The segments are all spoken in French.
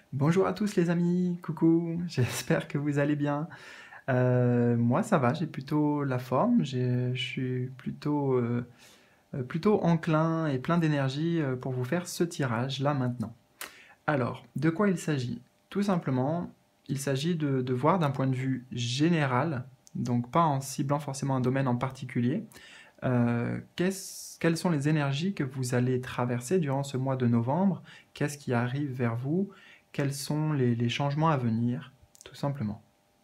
Bonjour à tous les amis, coucou, j'espère que vous allez bien. Moi ça va, j'ai plutôt la forme, je suis plutôt enclin et plein d'énergie pour vous faire ce tirage là maintenant. Alors, de quoi il s'agit? Tout simplement, il s'agit de voir d'un point de vue général, donc pas en ciblant forcément un domaine en particulier, quelles sont les énergies que vous allez traverser durant ce mois de novembre? Qu'est-ce qui arrive vers vous? Quels sont les changements à venir? Tout simplement.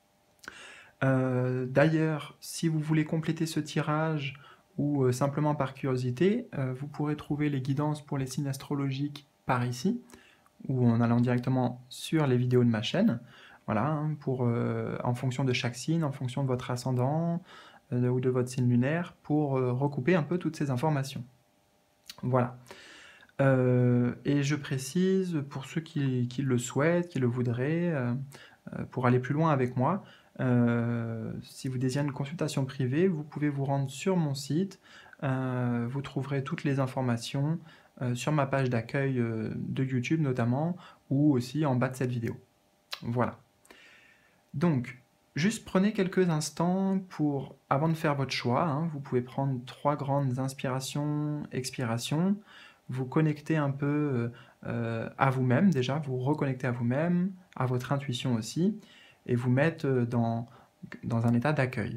D'ailleurs, si vous voulez compléter ce tirage ou simplement par curiosité, vous pourrez trouver les guidances pour les signes astrologiques par ici, ou en allant directement sur les vidéos de ma chaîne. Voilà, hein, en fonction de chaque signe, en fonction de votre ascendant ou de votre signe lunaire, pour recouper un peu toutes ces informations. Voilà. Et je précise, pour ceux qui le souhaitent, qui le voudraient, pour aller plus loin avec moi, si vous désirez une consultation privée, vous pouvez vous rendre sur mon site, vous trouverez toutes les informations sur ma page d'accueil de YouTube notamment, ou aussi en bas de cette vidéo. Voilà. Donc, juste prenez quelques instants avant de faire votre choix, hein, vous pouvez prendre 3 grandes inspirations, expirations, vous connecter un peu à vous-même déjà, vous reconnecter à vous-même, à votre intuition aussi, et vous mettre dans un état d'accueil.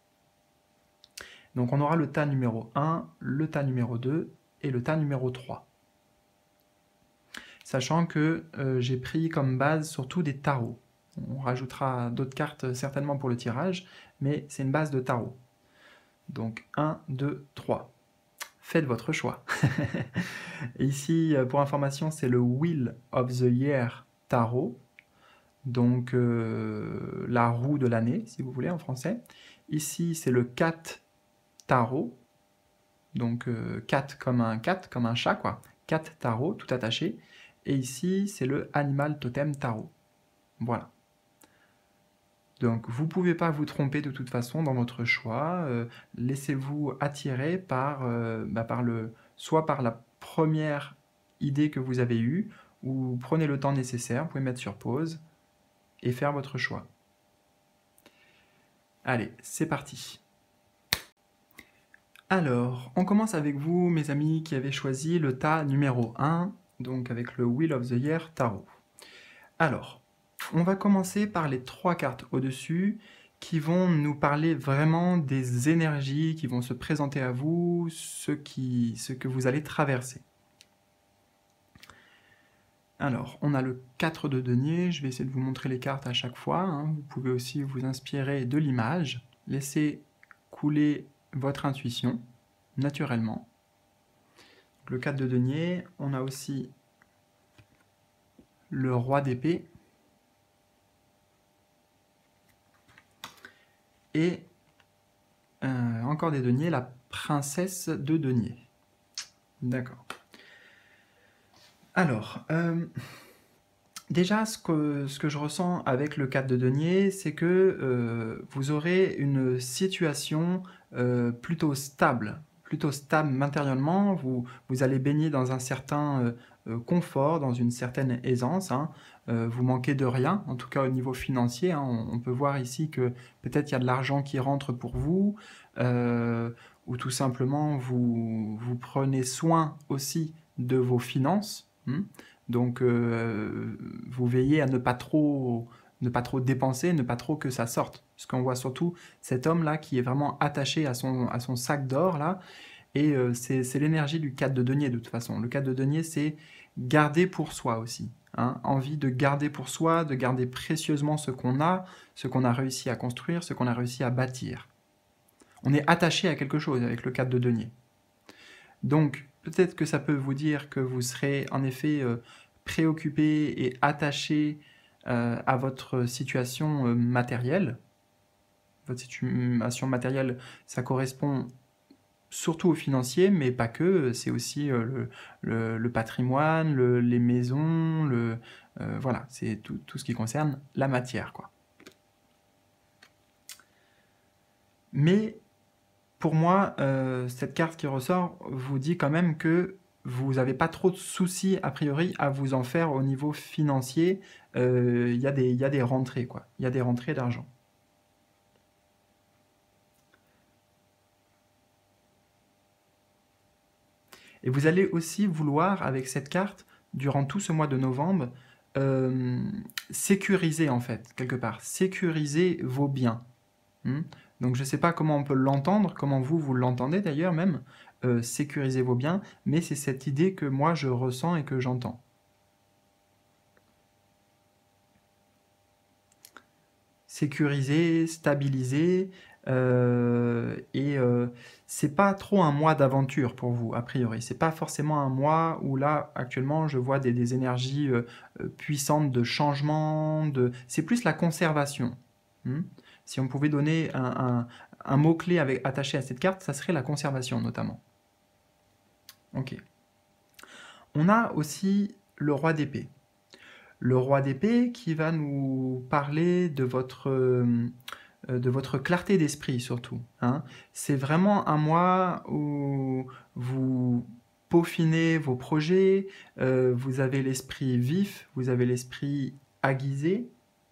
Donc on aura le tas numéro 1, le tas numéro 2 et le tas numéro 3. Sachant que j'ai pris comme base surtout des tarots. On rajoutera d'autres cartes certainement pour le tirage, mais c'est une base de tarot. Donc 1, 2, 3. Faites votre choix. Et ici, pour information, c'est le Wheel of the Year Tarot, donc la roue de l'année, si vous voulez, en français. Ici, c'est le Cat Tarot, donc cat comme un chat, quoi. Cat Tarot, tout attaché. Et ici, c'est le Animal Totem Tarot. Voilà. Donc vous ne pouvez pas vous tromper de toute façon dans votre choix. Laissez-vous attirer soit par la première idée que vous avez eue, ou prenez le temps nécessaire, vous pouvez mettre sur pause et faire votre choix. Allez, c'est parti. Alors, on commence avec vous, mes amis, qui avez choisi le tas numéro 1, donc avec le Wheel of the Year Tarot. Alors, on va commencer par les 3 cartes au-dessus qui vont nous parler vraiment des énergies qui vont se présenter à vous, ce que vous allez traverser. Alors, on a le 4 de denier, je vais essayer de vous montrer les cartes à chaque fois, hein. Vous pouvez aussi vous inspirer de l'image, laissez couler votre intuition, naturellement. Le 4 de denier, on a aussi le roi d'épée, et encore des deniers, la princesse de denier. D'accord. Alors, déjà, ce que je ressens avec le 4 de denier, c'est que vous aurez une situation plutôt stable matériellement. Vous allez baigner dans un certain confort, dans une certaine aisance, hein. Vous manquez de rien, en tout cas au niveau financier, hein. On peut voir ici que peut-être il y a de l'argent qui rentre pour vous, ou tout simplement vous prenez soin aussi de vos finances. Donc vous veillez à ne pas trop dépenser, ne pas trop que ça sorte. Parce qu'on voit surtout cet homme-là qui est vraiment attaché à son sac d'or, là, et c'est l'énergie du 4 de denier de toute façon. Le 4 de denier, c'est garder pour soi aussi, hein. Envie de garder pour soi, de garder précieusement ce qu'on a réussi à construire, ce qu'on a réussi à bâtir. On est attaché à quelque chose avec le 4 de denier. Donc, peut-être que ça peut vous dire que vous serez en effet préoccupé et attaché à votre situation matérielle. Votre situation matérielle, ça correspond surtout au financier, mais pas que. C'est aussi le patrimoine, les maisons, voilà, c'est tout ce qui concerne la matière, quoi. Mais pour moi, cette carte qui ressort vous dit quand même que vous n'avez pas trop de soucis, a priori, à vous en faire au niveau financier. Il y a des rentrées, quoi. Il y a des rentrées d'argent. Et vous allez aussi vouloir, avec cette carte, durant tout ce mois de novembre, sécuriser, en fait, quelque part. Sécuriser vos biens. Donc je ne sais pas comment on peut l'entendre, comment vous l'entendez d'ailleurs même, sécuriser vos biens, mais c'est cette idée que moi je ressens et que j'entends. Sécuriser, stabiliser, c'est pas trop un mois d'aventure pour vous, a priori. C'est pas forcément un mois où là, actuellement, je vois des énergies puissantes de changement, c'est plus la conservation. Si on pouvait donner un mot-clé attaché à cette carte, ça serait la conservation notamment. Ok. On a aussi le roi d'épée. Le roi d'épée qui va nous parler de votre clarté d'esprit surtout. C'est vraiment un mois où vous peaufinez vos projets, vous avez l'esprit vif, vous avez l'esprit aiguisé.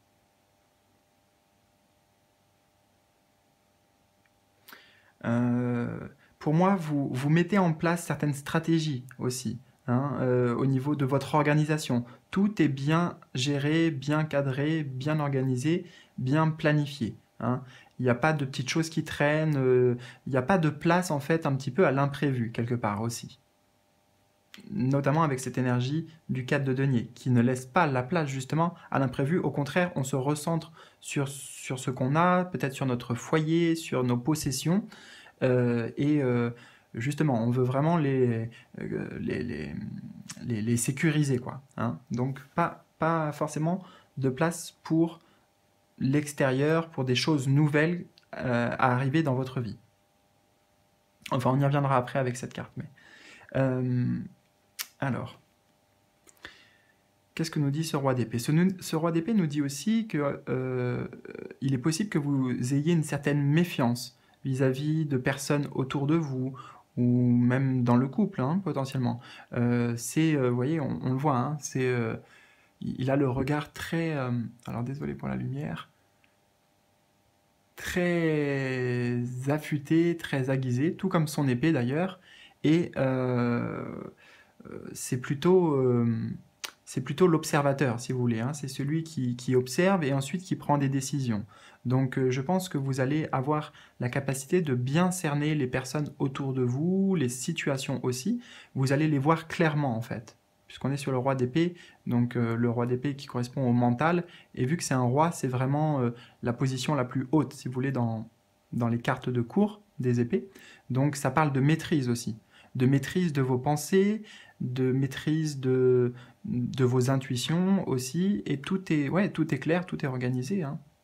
Pour moi, vous mettez en place certaines stratégies aussi. Au niveau de votre organisation. Tout est bien géré, bien cadré, bien organisé, bien planifié. Il n'y a pas de petites choses qui traînent, il n'y a pas de place en fait un petit peu à l'imprévu quelque part aussi. Notamment avec cette énergie du 4 de denier, qui ne laisse pas la place justement à l'imprévu. Au contraire, on se recentre sur ce qu'on a, peut-être sur notre foyer, sur nos possessions, justement, on veut vraiment les sécuriser, quoi. Donc, pas forcément de place pour l'extérieur, pour des choses nouvelles à arriver dans votre vie. Enfin, on y reviendra après avec cette carte. Mais alors, qu'est-ce que nous dit ce roi d'épée? Ce roi d'épée nous dit aussi qu'il est possible que vous ayez une certaine méfiance vis-à-vis de personnes autour de vous, ou même dans le couple, potentiellement. Vous voyez, on le voit, il a le regard très... alors désolé pour la lumière. Très affûté, très aiguisé, tout comme son épée d'ailleurs. Et c'est plutôt l'observateur, si vous voulez. C'est celui qui observe et ensuite qui prend des décisions. Donc je pense que vous allez avoir la capacité de bien cerner les personnes autour de vous, les situations aussi. Vous allez les voir clairement en fait. Puisqu'on est sur le roi d'épée, donc le roi d'épée qui correspond au mental. Et vu que c'est un roi, c'est vraiment la position la plus haute, si vous voulez, dans les cartes de cours des épées. Donc ça parle de maîtrise aussi. De maîtrise de vos pensées, de maîtrise de vos intuitions aussi, et tout est clair, tout est organisé.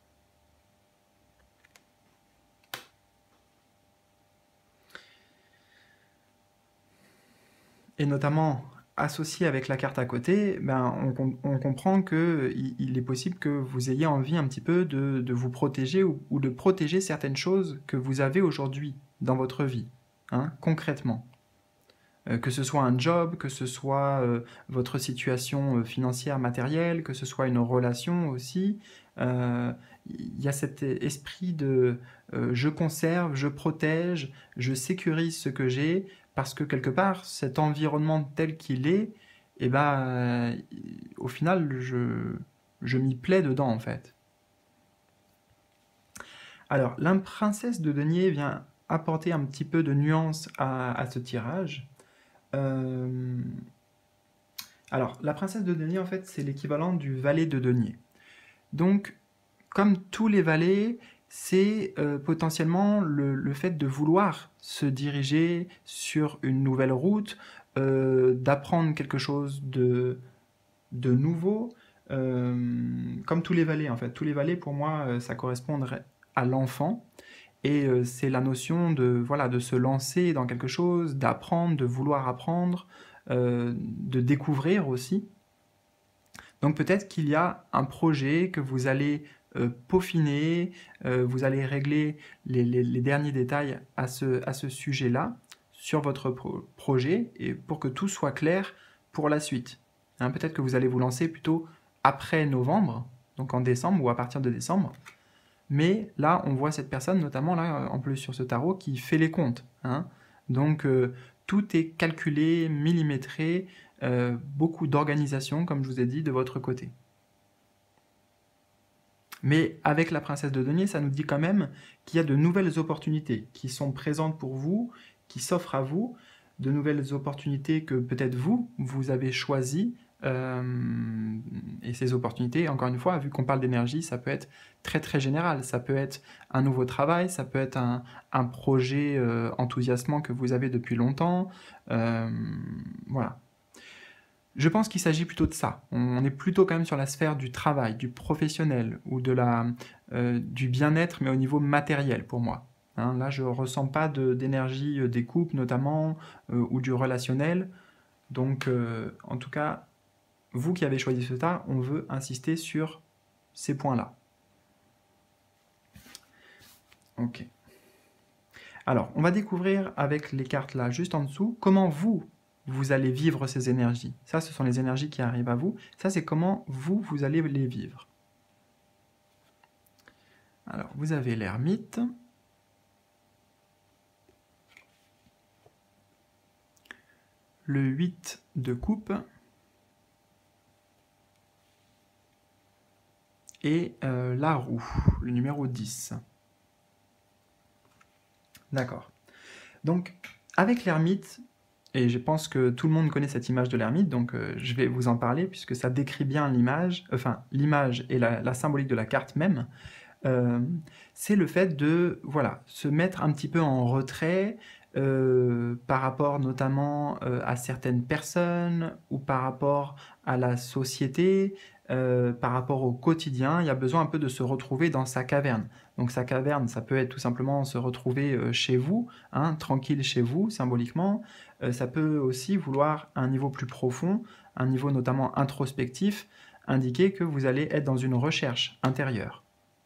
Et notamment, associé avec la carte à côté, on comprend qu'il est possible que vous ayez envie un petit peu de vous protéger ou de protéger certaines choses que vous avez aujourd'hui dans votre vie, concrètement. Que ce soit un job, que ce soit votre situation financière, matérielle, que ce soit une relation aussi, il y a cet esprit de je conserve, je protège, je sécurise ce que j'ai, parce que quelque part, cet environnement tel qu'il est, au final, je m'y plais dedans en fait. Alors, la princesse de denier vient apporter un petit peu de nuance à ce tirage. Alors, la princesse de denier, en fait, c'est l'équivalent du valet de denier. Donc, comme tous les valets, c'est potentiellement le fait de vouloir se diriger sur une nouvelle route, d'apprendre quelque chose de nouveau, comme tous les valets, en fait. Tous les valets, pour moi, ça correspondrait à l'enfant. Et c'est la notion de se lancer dans quelque chose, d'apprendre, de vouloir apprendre, de découvrir aussi. Donc peut-être qu'il y a un projet que vous allez peaufiner, vous allez régler les derniers détails à ce sujet-là, sur votre projet et pour que tout soit clair pour la suite. Hein, peut-être que vous allez vous lancer plutôt après novembre, donc en décembre ou à partir de décembre. Mais là, on voit cette personne, notamment là, en plus sur ce tarot, qui fait les comptes. Hein. Donc, tout est calculé, millimétré, beaucoup d'organisation, comme je vous ai dit, de votre côté. Mais avec la princesse de denier, ça nous dit quand même qu'il y a de nouvelles opportunités qui sont présentes pour vous, qui s'offrent à vous, de nouvelles opportunités que peut-être vous avez choisies. Et ces opportunités, encore une fois, vu qu'on parle d'énergie, ça peut être très très général. Ça peut être un nouveau travail, ça peut être un projet enthousiasmant que vous avez depuis longtemps. Voilà. Je pense qu'il s'agit plutôt de ça. On est plutôt quand même sur la sphère du travail, du professionnel ou du bien-être, mais au niveau matériel pour moi. Hein, là, je ne ressens pas d'énergie des couples notamment ou du relationnel. Donc, en tout cas, vous qui avez choisi ce tas, on veut insister sur ces points-là. Ok. Alors, on va découvrir avec les cartes là, juste en dessous, comment vous allez vivre ces énergies. Ça, ce sont les énergies qui arrivent à vous. Ça, c'est comment vous allez les vivre. Alors, vous avez l'ermite. Le 8 de coupe. Et la roue, le numéro 10. D'accord. Donc, avec l'ermite, et je pense que tout le monde connaît cette image de l'ermite, donc je vais vous en parler, puisque ça décrit bien l'image, enfin, l'image et la symbolique de la carte même, c'est le fait de, voilà, se mettre un petit peu en retrait par rapport notamment à certaines personnes, ou par rapport à la société, par rapport au quotidien. Il y a besoin un peu de se retrouver dans sa caverne. Donc sa caverne, ça peut être tout simplement se retrouver chez vous, hein, tranquille chez vous, symboliquement. Ça peut aussi vouloir un niveau plus profond, un niveau notamment introspectif, indiquer que vous allez être dans une recherche intérieure.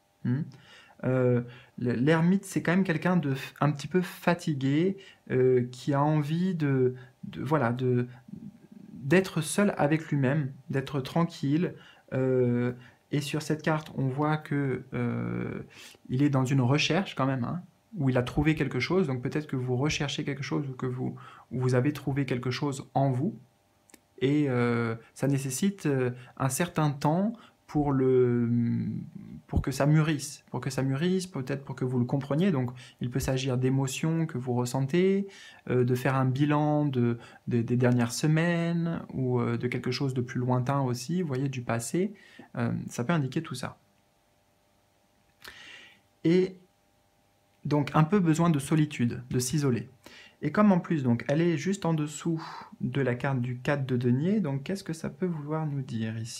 L'ermite, c'est quand même quelqu'un de un petit peu fatigué, qui a envie voilà, d'être seul avec lui-même, d'être tranquille. Et sur cette carte, on voit que il est dans une recherche quand même, hein, où il a trouvé quelque chose. Donc peut-être que vous recherchez quelque chose ou que vous avez trouvé quelque chose en vous. Et ça nécessite un certain temps pour que ça mûrisse, peut-être pour que vous le compreniez. Donc, il peut s'agir d'émotions que vous ressentez, de faire un bilan des dernières semaines ou de quelque chose de plus lointain aussi, vous voyez, du passé. Ça peut indiquer tout ça. Et donc, un peu besoin de solitude, de s'isoler. Et comme en plus, donc, elle est juste en dessous de la carte du 4 de denier, donc qu'est-ce que ça peut vouloir nous dire ici ?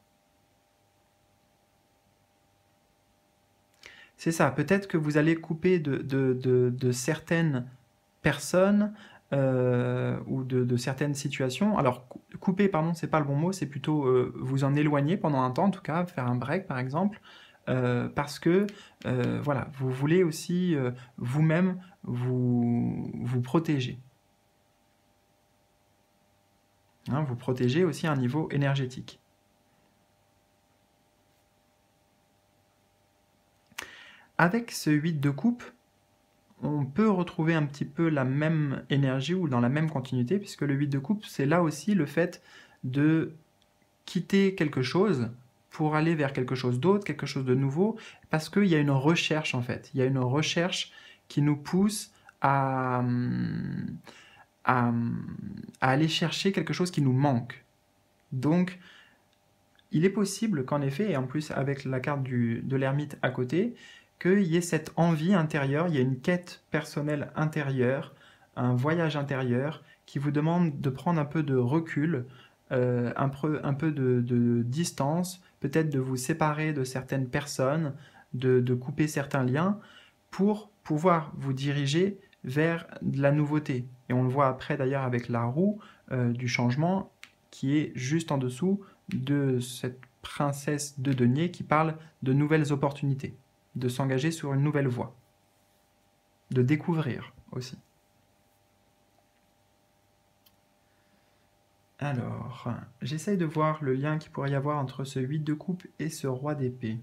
C'est ça, peut-être que vous allez couper de certaines personnes ou de certaines situations. Alors, couper, pardon, c'est pas le bon mot, c'est plutôt vous en éloigner pendant un temps, en tout cas, faire un break par exemple, parce que voilà, vous voulez aussi vous-même vous protéger. Hein, vous protéger aussi à un niveau énergétique. Avec ce 8 de coupe, on peut retrouver un petit peu la même énergie ou dans la même continuité, puisque le 8 de coupe, c'est là aussi le fait de quitter quelque chose pour aller vers quelque chose d'autre, quelque chose de nouveau, parce qu'il y a une recherche en fait. Il y a une recherche qui nous pousse à aller chercher quelque chose qui nous manque. Donc, il est possible qu'en effet, et en plus avec la carte de l'ermite à côté, qu'il y ait cette envie intérieure, il y a une quête personnelle intérieure, un voyage intérieur qui vous demande de prendre un peu de recul, un peu de distance, peut-être de vous séparer de certaines personnes, de couper certains liens pour pouvoir vous diriger vers de la nouveauté. Et on le voit après d'ailleurs avec la roue du changement qui est juste en dessous de cette princesse de denier qui parle de nouvelles opportunités, de s'engager sur une nouvelle voie, de découvrir aussi. Alors, j'essaye de voir le lien qu'il pourrait y avoir entre ce 8 de coupe et ce roi d'épée.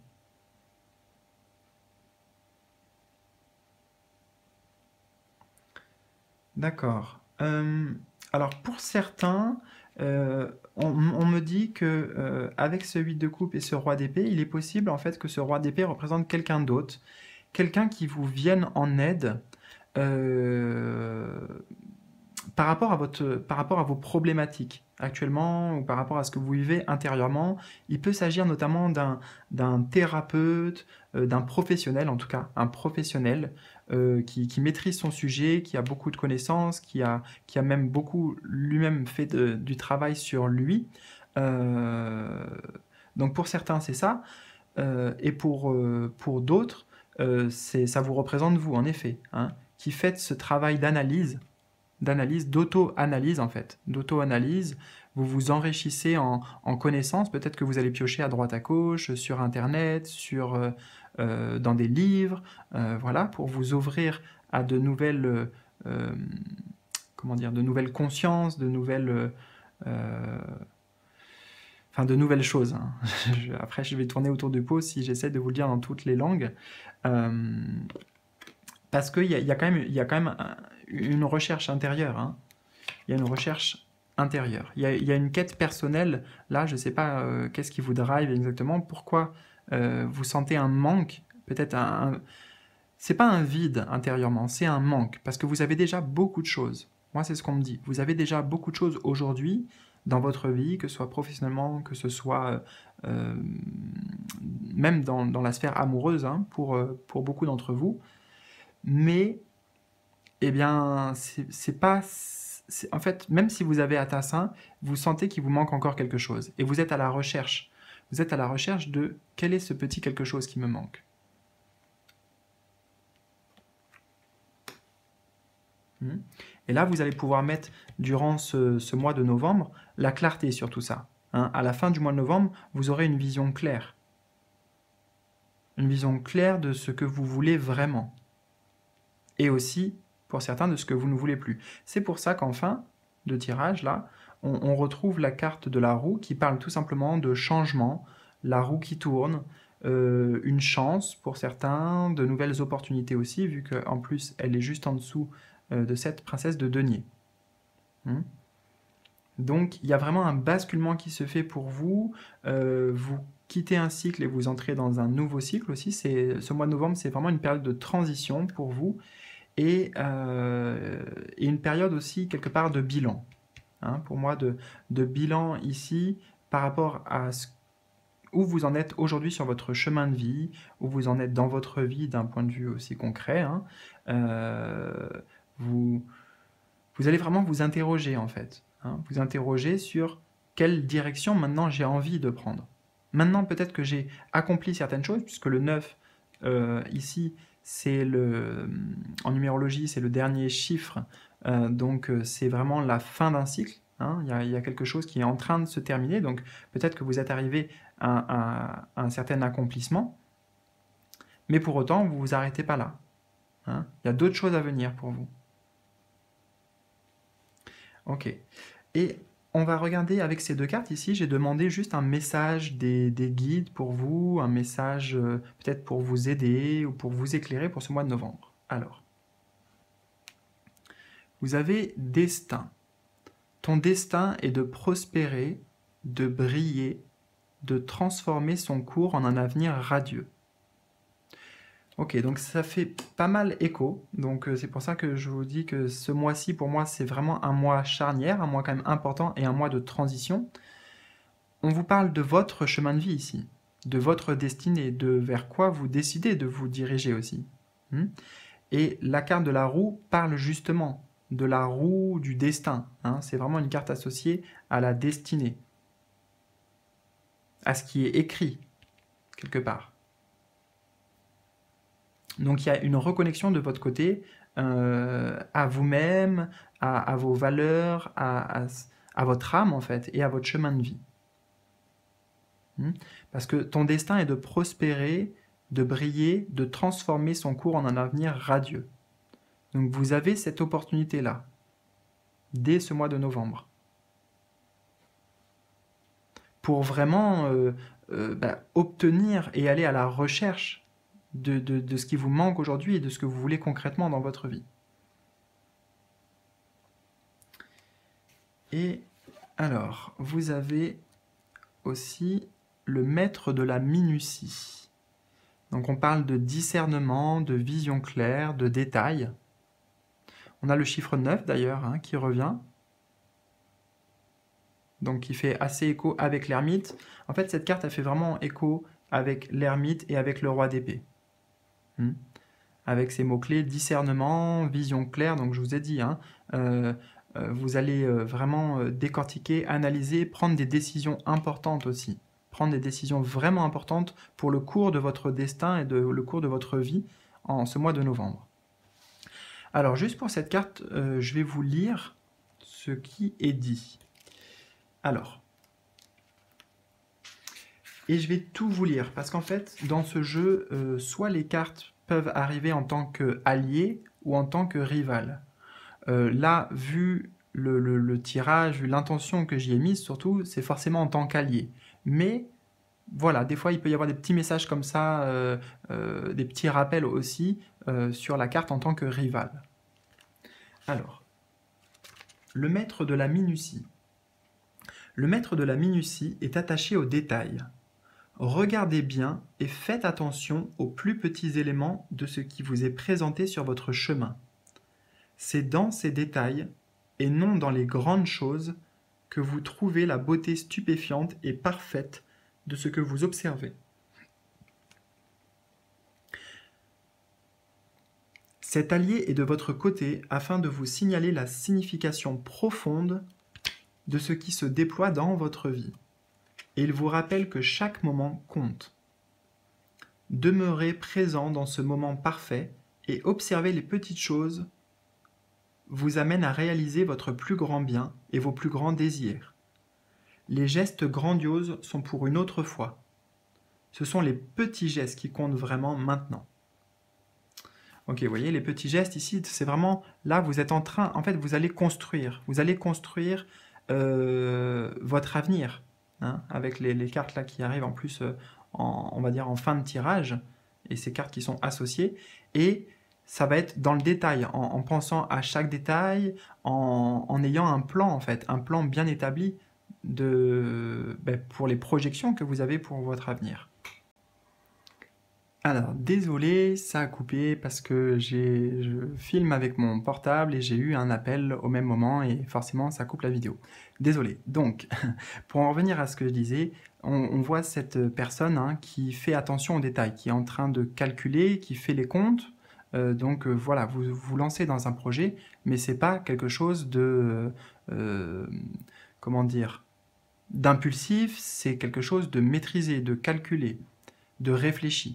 D'accord. Alors pour certains, on me dit que avec ce 8 de coupe et ce roi d'épée, il est possible en fait que ce roi d'épée représente quelqu'un d'autre, quelqu'un qui vous vienne en aide euh, par rapport à vos problématiques actuellement ou par rapport à ce que vous vivez intérieurement. Il peut s'agir notamment d'un thérapeute, d'un professionnel, en tout cas un professionnel qui maîtrise son sujet, qui a beaucoup de connaissances, qui a même beaucoup lui-même fait du travail sur lui. Euh, donc pour certains, c'est ça. Et pour d'autres, ça vous représente vous, en effet, hein, qui faites ce travail d'analyse, d'auto-analyse en fait, d'auto-analyse. Vous vous enrichissez en connaissances. Peut-être que vous allez piocher à droite à gauche, sur Internet, dans des livres, voilà, pour vous ouvrir à de nouvelles, euh, comment dire, de nouvelles consciences, euh, enfin de nouvelles choses, hein. Après, je vais tourner autour du pot si j'essaie de vous le dire dans toutes les langues. Euh, Parce qu'il y a quand même, il y a quand même une recherche intérieure, hein. Il y a une recherche intérieure. Il y a une quête personnelle. Là, je ne sais pas qu'est-ce qui vous drive exactement. Pourquoi vous sentez un manque. Peut-être c'est pas un vide intérieurement, c'est un manque. Parce que vous avez déjà beaucoup de choses. Moi, c'est ce qu'on me dit. Vous avez déjà beaucoup de choses aujourd'hui dans votre vie, que ce soit professionnellement, que ce soit même dans la sphère amoureuse, hein, pour beaucoup d'entre vous. Mais eh bien, c'est pas. En fait, même si vous avez atteint ça, vous sentez qu'il vous manque encore quelque chose. Et vous êtes à la recherche. Vous êtes à la recherche de quel est ce petit quelque chose qui me manque. Et là, vous allez pouvoir mettre, durant ce mois de novembre, la clarté sur tout ça. Hein. À la fin du mois de novembre, vous aurez une vision claire. Une vision claire de ce que vous voulez vraiment. Et aussi, pour certains, de ce que vous ne voulez plus. C'est pour ça qu'en fin de tirage, là, on retrouve la carte de la roue qui parle tout simplement de changement, la roue qui tourne, une chance pour certains, de nouvelles opportunités aussi, vu qu'en plus, elle est juste en dessous de cette princesse de denier. Donc, il y a vraiment un basculement qui se fait pour vous. Vous quittez un cycle et vous entrez dans un nouveau cycle aussi. Ce mois de novembre, c'est vraiment une période de transition pour vous. Et une période aussi quelque part de bilan. Hein, pour moi, de bilan ici par rapport à où vous en êtes aujourd'hui sur votre chemin de vie, où vous en êtes dans votre vie d'un point de vue aussi concret. Hein. Vous allez vraiment vous interroger en fait. Hein, vous interroger sur quelle direction maintenant j'ai envie de prendre. Maintenant peut-être que j'ai accompli certaines choses, puisque le 9 ici, en numérologie, c'est le dernier chiffre, donc c'est vraiment la fin d'un cycle. Hein, il y a quelque chose qui est en train de se terminer, donc peut-être que vous êtes arrivé à un certain accomplissement, mais pour autant, vous ne vous arrêtez pas là. Hein, il y a d'autres choses à venir pour vous. Ok. Et on va regarder avec ces deux cartes ici. J'ai demandé juste un message des guides pour vous, un message peut-être pour vous aider ou pour vous éclairer pour ce mois de novembre. Alors, vous avez destin. Ton destin est de prospérer, de briller, de transformer son cours en un avenir radieux. Ok, donc ça fait pas mal écho, donc c'est pour ça que je vous dis que ce mois-ci, pour moi, c'est vraiment un mois charnière, un mois quand même important et un mois de transition. On vous parle de votre chemin de vie ici, de votre destinée, de vers quoi vous décidez de vous diriger aussi. Et la carte de la roue parle justement de la roue du destin. Hein. C'est vraiment une carte associée à la destinée, à ce qui est écrit, quelque part. Donc il y a une reconnexion de votre côté à vous-même, à vos valeurs, à votre âme en fait, et à votre chemin de vie. Parce que ton destin est de prospérer, de briller, de transformer son cours en un avenir radieux. Donc vous avez cette opportunité-là, dès ce mois de novembre. pour vraiment obtenir et aller à la recherche de ce qui vous manque aujourd'hui et de ce que vous voulez concrètement dans votre vie. Et alors, vous avez aussi le maître de la minutie. Donc on parle de discernement, de vision claire, de détails. On a le chiffre 9 d'ailleurs hein, qui revient. Donc qui fait assez écho avec l'ermite. En fait, cette carte, elle fait vraiment écho avec l'ermite et avec le roi d'épée. Avec ces mots-clés, discernement, vision claire, donc je vous ai dit, hein, vous allez vraiment décortiquer, analyser, prendre des décisions importantes aussi. Prendre des décisions vraiment importantes pour le cours de votre destin et le cours de votre vie en ce mois de novembre. Alors, juste pour cette carte, je vais vous lire ce qui est dit. Alors, et je vais tout vous lire, parce qu'en fait, dans ce jeu, soit les cartes peuvent arriver en tant qu'alliés ou en tant que rival. Là, vu le tirage, vu l'intention que j'y ai mise, surtout, c'est forcément en tant qu'allié. Mais voilà, des fois, il peut y avoir des petits messages comme ça, des petits rappels aussi sur la carte en tant que rival. Alors, le maître de la minutie. Le maître de la minutie est attaché aux détails. Regardez bien et faites attention aux plus petits éléments de ce qui vous est présenté sur votre chemin. C'est dans ces détails, et non dans les grandes choses, que vous trouvez la beauté stupéfiante et parfaite de ce que vous observez. Cet allié est de votre côté afin de vous signaler la signification profonde de ce qui se déploie dans votre vie. Et il vous rappelle que chaque moment compte. Demeurez présent dans ce moment parfait et observez les petites choses vous amènent à réaliser votre plus grand bien et vos plus grands désirs. Les gestes grandioses sont pour une autre fois. Ce sont les petits gestes qui comptent vraiment maintenant. Ok, vous voyez, les petits gestes ici, c'est vraiment, là, vous êtes en train, en fait, vous allez construire votre avenir, hein, avec les cartes là qui arrivent en plus, on va dire en fin de tirage, et ces cartes qui sont associées, et ça va être dans le détail, en pensant à chaque détail, en ayant un plan, en fait, un plan bien établi pour les projections que vous avez pour votre avenir. Alors, désolé, ça a coupé parce que je filme avec mon portable et j'ai eu un appel au même moment et forcément ça coupe la vidéo. Désolé. Donc, pour en revenir à ce que je disais, on voit cette personne hein, qui fait attention aux détails, qui est en train de calculer, qui fait les comptes. Voilà, vous vous lancez dans un projet, mais c'est pas quelque chose de, comment dire, d'impulsif, c'est quelque chose de maîtrisé, de calculé, de réfléchi.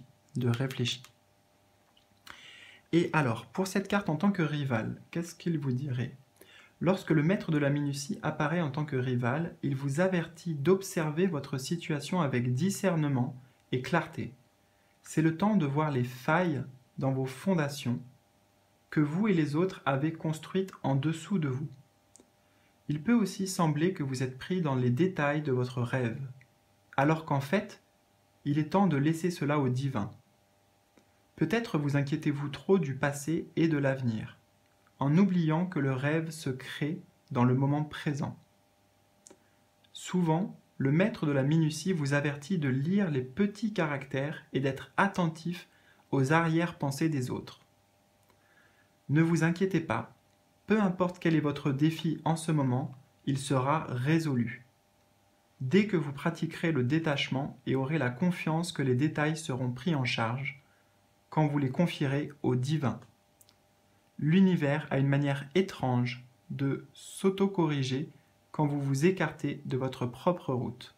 Et alors, pour cette carte en tant que rival, qu'est-ce qu'il vous dirait? Lorsque le maître de la minutie apparaît en tant que rival, il vous avertit d'observer votre situation avec discernement et clarté. C'est le temps de voir les failles dans vos fondations que vous et les autres avez construites en dessous de vous. Il peut aussi sembler que vous êtes pris dans les détails de votre rêve, alors qu'en fait, il est temps de laisser cela au divin. Peut-être vous inquiétez-vous trop du passé et de l'avenir, en oubliant que le rêve se crée dans le moment présent. Souvent, le maître de la minutie vous avertit de lire les petits caractères et d'être attentif aux arrière-pensées des autres. Ne vous inquiétez pas, peu importe quel est votre défi en ce moment, il sera résolu. Dès que vous pratiquerez le détachement et aurez la confiance que les détails seront pris en charge, quand vous les confierez au divin. L'univers a une manière étrange de s'auto-corriger quand vous vous écartez de votre propre route.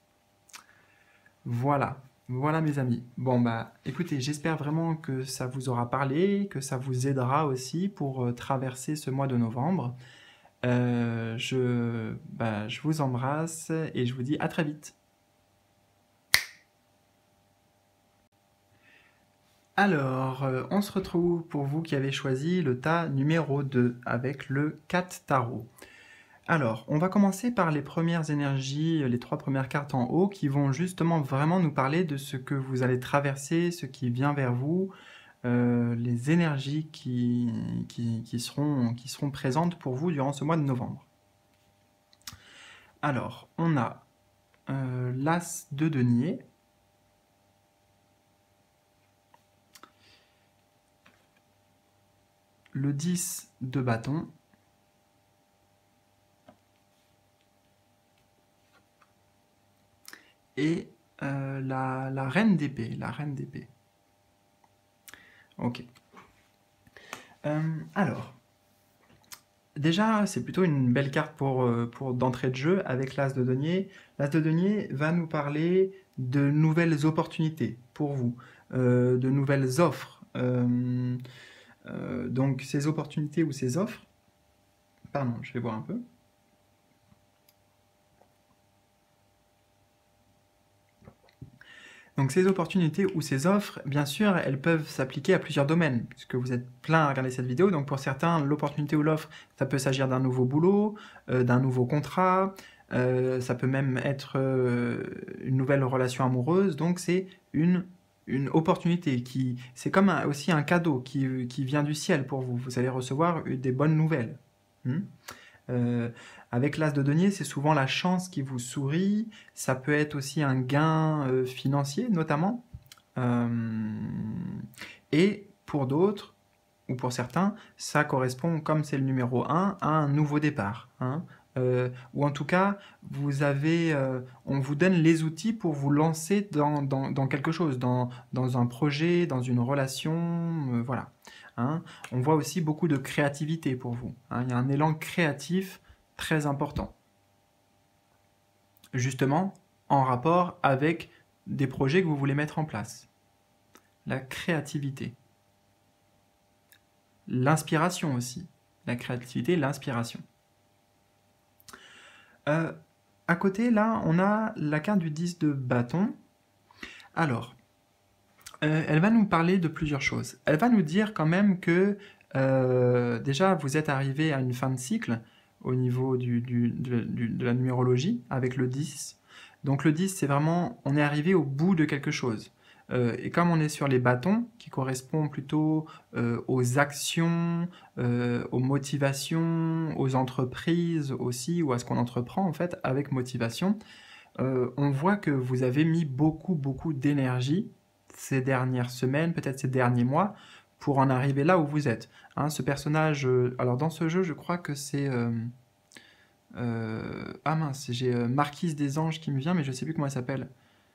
Voilà mes amis. Bon écoutez, j'espère vraiment que ça vous aura parlé, que ça vous aidera aussi pour traverser ce mois de novembre. Je vous embrasse et je vous dis à très vite. Alors, on se retrouve pour vous qui avez choisi le tas numéro 2 avec le 4 tarot. Alors, on va commencer par les premières énergies, les 3 premières cartes en haut qui vont justement vraiment nous parler de ce que vous allez traverser, ce qui vient vers vous, les énergies qui seront présentes pour vous durant ce mois de novembre. Alors, on a l'As de denier, le 10 de bâton, et la reine d'épée, Ok. Alors, déjà, c'est plutôt une belle carte pour d'entrée de jeu avec l'As de denier. L'As de denier va nous parler de nouvelles opportunités pour vous, de nouvelles offres. Donc, ces opportunités ou ces offres, pardon, je vais voir un peu. Donc ces opportunités ou ces offres, bien sûr, elles peuvent s'appliquer à plusieurs domaines, puisque vous êtes plein à regarder cette vidéo. Donc pour certains, l'opportunité ou l'offre, ça peut s'agir d'un nouveau boulot, d'un nouveau contrat, ça peut même être une nouvelle relation amoureuse. Donc c'est une opportunité c'est comme aussi un cadeau qui vient du ciel pour vous. Vous allez recevoir des bonnes nouvelles. Euh, avec l'As de denier, c'est souvent la chance qui vous sourit. Ça peut être aussi un gain financier, notamment. Et pour d'autres, ou pour certains, ça correspond, comme c'est le numéro 1, à un nouveau départ. Ou en tout cas, on vous donne les outils pour vous lancer dans quelque chose, dans un projet, dans une relation, voilà. On voit aussi beaucoup de créativité pour vous. Il y a un élan créatif très important. Justement, en rapport avec des projets que vous voulez mettre en place. La créativité. L'inspiration aussi. La créativité, l'inspiration. À côté, là, on a la carte du 10 de bâton. Alors, elle va nous parler de plusieurs choses. Elle va nous dire quand même que déjà, vous êtes arrivé à une fin de cycle au niveau de la numérologie avec le 10. Donc le 10, c'est vraiment, on est arrivé au bout de quelque chose. Et comme on est sur les bâtons, qui correspondent plutôt aux actions, aux motivations, aux entreprises aussi, ou à ce qu'on entreprend en fait avec motivation, on voit que vous avez mis beaucoup d'énergie ces dernières semaines, peut-être ces derniers mois, pour en arriver là où vous êtes. Ce personnage, alors dans ce jeu, je crois que c'est... ah mince, j'ai Marquise des Anges qui me vient, mais je sais plus comment elle s'appelle.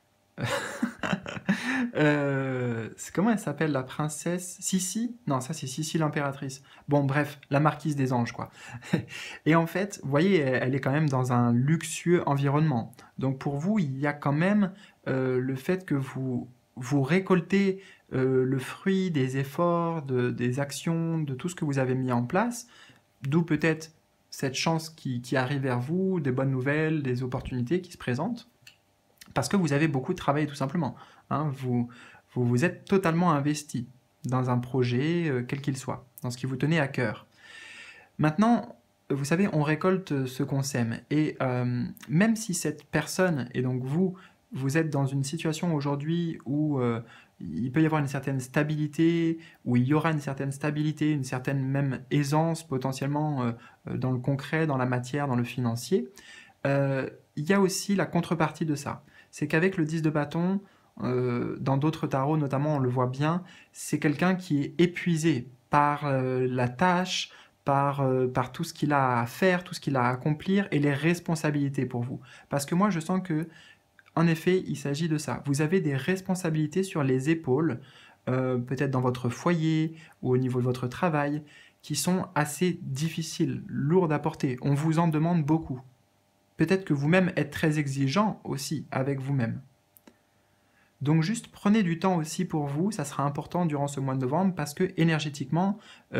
Comment elle s'appelle, la princesse Sissi? Non, ça c'est Sissi l'impératrice. Bon, bref, la marquise des anges, quoi. Et en fait, vous voyez, elle est quand même dans un luxueux environnement. Donc pour vous, il y a quand même le fait que vous récoltez le fruit des efforts, des actions, de tout ce que vous avez mis en place, d'où peut-être cette chance qui arrive vers vous, des bonnes nouvelles, des opportunités qui se présentent. Parce que vous avez beaucoup travaillé tout simplement. Vous êtes totalement investi dans un projet, quel qu'il soit, dans ce qui vous tenait à cœur. Maintenant, vous savez, on récolte ce qu'on sème. Et même si cette personne, et donc vous êtes dans une situation aujourd'hui où il peut y avoir une certaine stabilité, où il y aura une certaine stabilité, une certaine même aisance potentiellement dans le concret, dans la matière, dans le financier, il y a aussi la contrepartie de ça. C'est qu'avec le 10 de bâton, dans d'autres tarots notamment, on le voit bien, c'est quelqu'un qui est épuisé par la tâche, par tout ce qu'il a à faire, tout ce qu'il a à accomplir et les responsabilités pour vous. Parce que moi, je sens que, en effet, il s'agit de ça. Vous avez des responsabilités sur les épaules, peut-être dans votre foyer ou au niveau de votre travail, qui sont assez difficiles, lourdes à porter. On vous en demande beaucoup. Peut-être que vous-même êtes très exigeant aussi avec vous-même. Donc juste prenez du temps aussi pour vous, ça sera important durant ce mois de novembre parce que énergétiquement,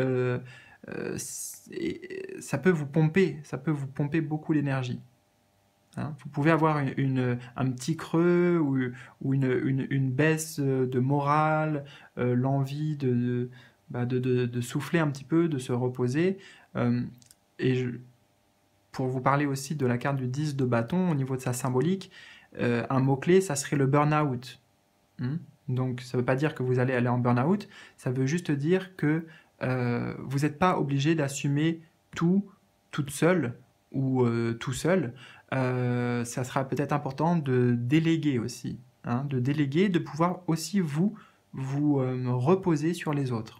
ça peut vous pomper beaucoup d'énergie. Vous pouvez avoir un petit creux ou une baisse de morale, l'envie de souffler un petit peu, de se reposer. Et pour vous parler aussi de la carte du 10 de bâton, au niveau de sa symbolique, un mot-clé, ça serait le burn-out. Donc, ça ne veut pas dire que vous allez aller en burn-out, ça veut juste dire que vous n'êtes pas obligé d'assumer tout, toute seule ou tout seul. Ça sera peut-être important de déléguer aussi, de déléguer, de pouvoir aussi vous reposer sur les autres.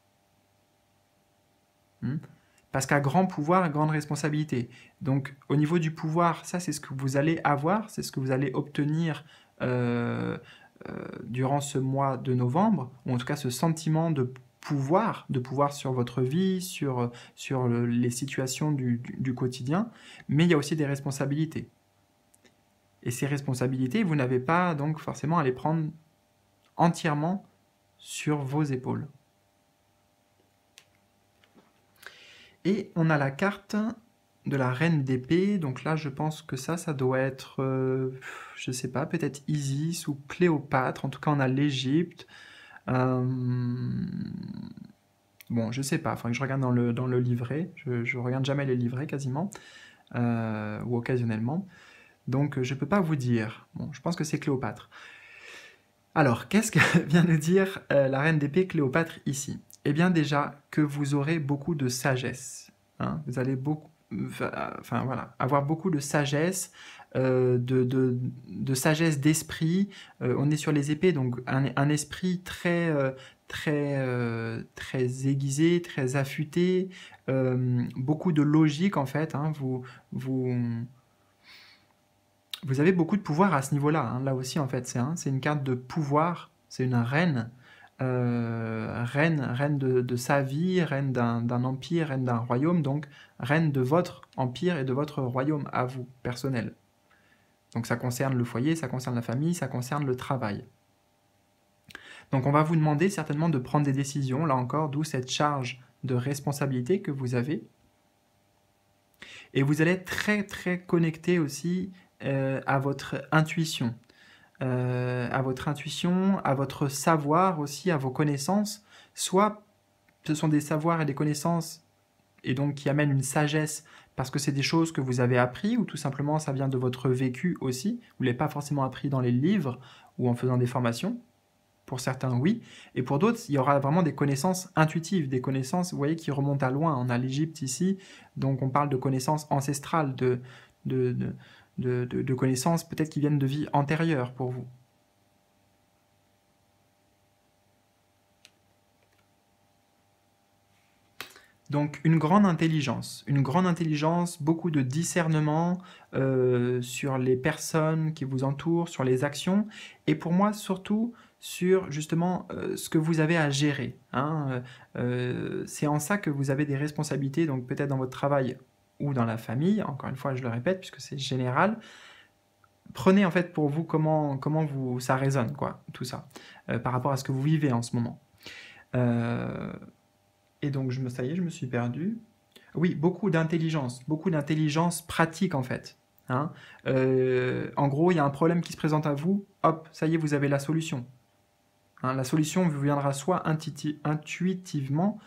Parce qu'à grand pouvoir, grande responsabilité. Donc, au niveau du pouvoir, ça, c'est ce que vous allez avoir, c'est ce que vous allez obtenir durant ce mois de novembre, ou en tout cas ce sentiment de pouvoir sur votre vie, sur les situations du quotidien, mais il y a aussi des responsabilités. Et ces responsabilités, vous n'avez pas donc forcément à les prendre entièrement sur vos épaules. Et on a la carte de la reine d'épée, donc là je pense que ça doit être, je sais pas, peut-être Isis ou Cléopâtre, en tout cas on a l'Égypte. Bon, je sais pas, il faudrait que je regarde dans le livret, je regarde jamais les livrets quasiment, ou occasionnellement, donc je peux pas vous dire. Bon, je pense que c'est Cléopâtre. Alors, qu'est-ce que vient nous dire la reine d'épée Cléopâtre ici? Eh bien déjà que vous aurez beaucoup de sagesse. Vous allez avoir beaucoup de sagesse, de sagesse d'esprit. On est sur les épées, donc un esprit très aiguisé, très affûté, beaucoup de logique en fait. Vous avez beaucoup de pouvoir à ce niveau-là. Là aussi, en fait, c'est une carte de pouvoir. C'est une reine. Reine de sa vie, reine d'un empire, reine d'un royaume. Donc, reine de votre empire et de votre royaume à vous, personnel. Donc, ça concerne le foyer, ça concerne la famille, ça concerne le travail. Donc, on va vous demander certainement de prendre des décisions. Là encore, d'où cette charge de responsabilité que vous avez. Et vous allez être très, très connecté aussi à votre intuition, à votre savoir aussi, à vos connaissances. Soit ce sont des savoirs et des connaissances et donc qui amènent une sagesse parce que c'est des choses que vous avez appris ou tout simplement ça vient de votre vécu aussi. Vous ne l'avez pas forcément appris dans les livres ou en faisant des formations. Pour certains, oui. Et pour d'autres, il y aura vraiment des connaissances intuitives, des connaissances, vous voyez, qui remontent à loin. On a l'Égypte ici, donc on parle de connaissances ancestrales, de connaissances peut-être qui viennent de vie antérieure pour vous. Donc une grande intelligence, beaucoup de discernement sur les personnes qui vous entourent, sur les actions, et pour moi surtout sur justement ce que vous avez à gérer. C'est en ça que vous avez des responsabilités, donc peut-être dans votre travail ou dans la famille, encore une fois je le répète puisque c'est général. Prenez en fait pour vous comment ça résonne, quoi, tout ça, par rapport à ce que vous vivez en ce moment. Et donc, ça y est, je me suis perdu. Oui, beaucoup d'intelligence pratique en fait. En gros, il y a un problème qui se présente à vous, hop, ça y est, vous avez la solution. La solution vous viendra soit intuitivement,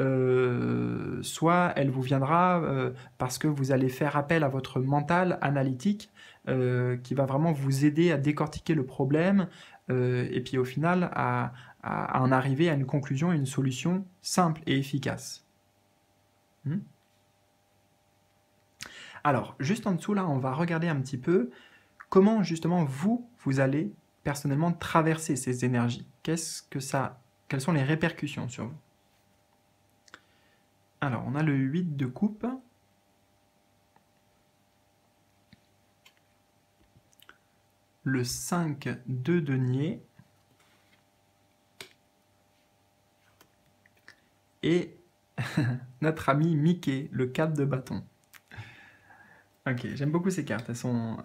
soit elle vous viendra parce que vous allez faire appel à votre mental analytique qui va vraiment vous aider à décortiquer le problème et puis au final à en arriver à une conclusion et une solution simple et efficace. Alors, juste en dessous, là, on va regarder un petit peu comment justement vous allez personnellement traverser ces énergies. Quelles sont les répercussions sur vous? Alors, on a le 8 de coupe. Le 5 de denier. Et notre ami Mickey, le 4 de bâton. Ok, j'aime beaucoup ces cartes. Elles sont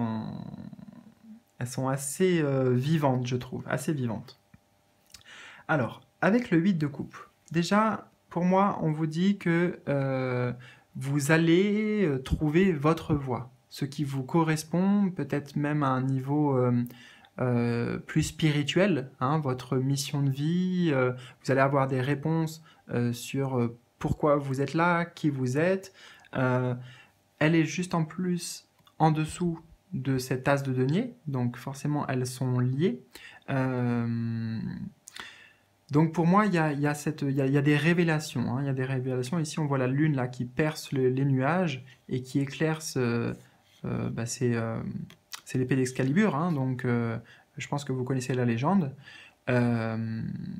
assez vivantes, je trouve. Assez vivantes. Alors, avec le 8 de coupe, déjà, pour moi, on vous dit que vous allez trouver votre voie. Ce qui vous correspond, peut-être même à un niveau plus spirituel, votre mission de vie. Vous allez avoir des réponses sur pourquoi vous êtes là, qui vous êtes. elle est juste en plus en dessous de cette as de denier, donc forcément elles sont liées. Donc pour moi, il y a des révélations, hein, il y a des révélations. Ici, on voit la lune là qui perce les nuages et qui éclairce. Bah, c'est l'épée d'Excalibur, hein, donc je pense que vous connaissez la légende. Euh,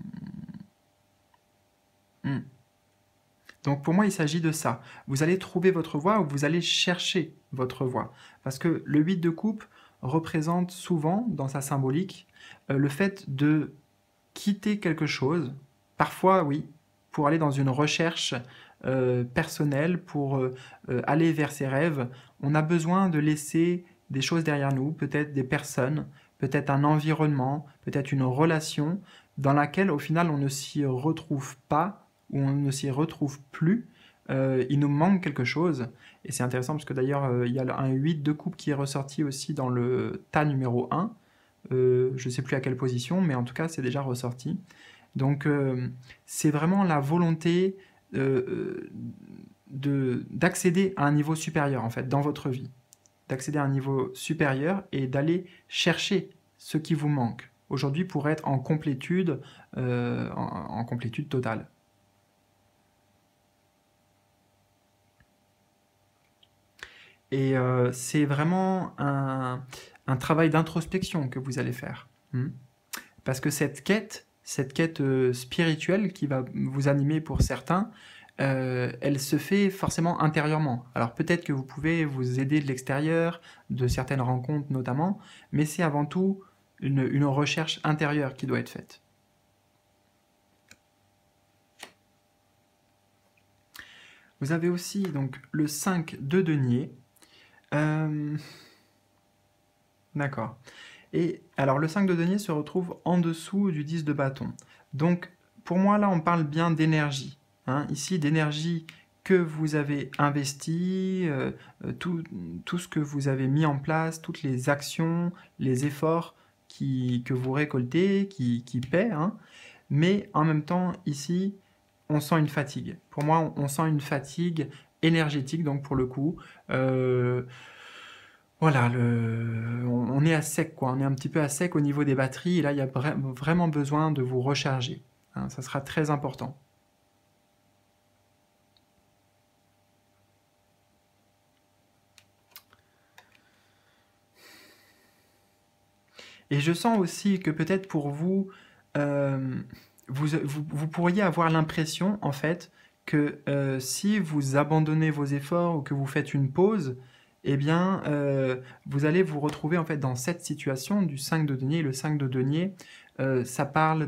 hmm. Donc pour moi, il s'agit de ça. Vous allez trouver votre voie ou vous allez chercher votre voie. Parce que le 8 de coupe représente souvent, dans sa symbolique, le fait de quitter quelque chose, parfois oui, pour aller dans une recherche personnelle, pour aller vers ses rêves. On a besoin de laisser des choses derrière nous, peut-être des personnes, peut-être un environnement, peut-être une relation dans laquelle au final on ne s'y retrouve pas ou on ne s'y retrouve plus. Il nous manque quelque chose. Et c'est intéressant parce que d'ailleurs, il y a un 8 de coupe qui est ressorti aussi dans le tas numéro 1. Je ne sais plus à quelle position, mais en tout cas, c'est déjà ressorti. Donc, c'est vraiment la volonté d'accéder à un niveau supérieur, en fait, dans votre vie. D'accéder à un niveau supérieur et d'aller chercher ce qui vous manque aujourd'hui pour être en complétude, en complétude totale. Et c'est vraiment un travail d'introspection que vous allez faire. Parce que cette quête spirituelle qui va vous animer pour certains, elle se fait forcément intérieurement. Alors peut-être que vous pouvez vous aider de l'extérieur, de certaines rencontres notamment, mais c'est avant tout une recherche intérieure qui doit être faite. Vous avez aussi donc le 5 de denier. D'accord. Et alors le 5 de denier se retrouve en dessous du 10 de bâton. Donc pour moi là on parle bien d'énergie. Hein, ici d'énergie que vous avez investi, tout ce que vous avez mis en place, toutes les actions, les efforts que vous récoltez, qui paient. Hein. Mais en même temps ici on sent une fatigue. Pour moi on sent une fatigue énergétique donc pour le coup. Voilà, on est à sec, quoi. On est un petit peu à sec au niveau des batteries. Et là, il y a vraiment besoin de vous recharger. Hein, ça sera très important. Et je sens aussi que peut-être pour vous, euh, vous pourriez avoir l'impression, en fait, que si vous abandonnez vos efforts ou que vous faites une pause, eh bien, vous allez vous retrouver en fait dans cette situation du 5 de denier. Le 5 de denier, ça parle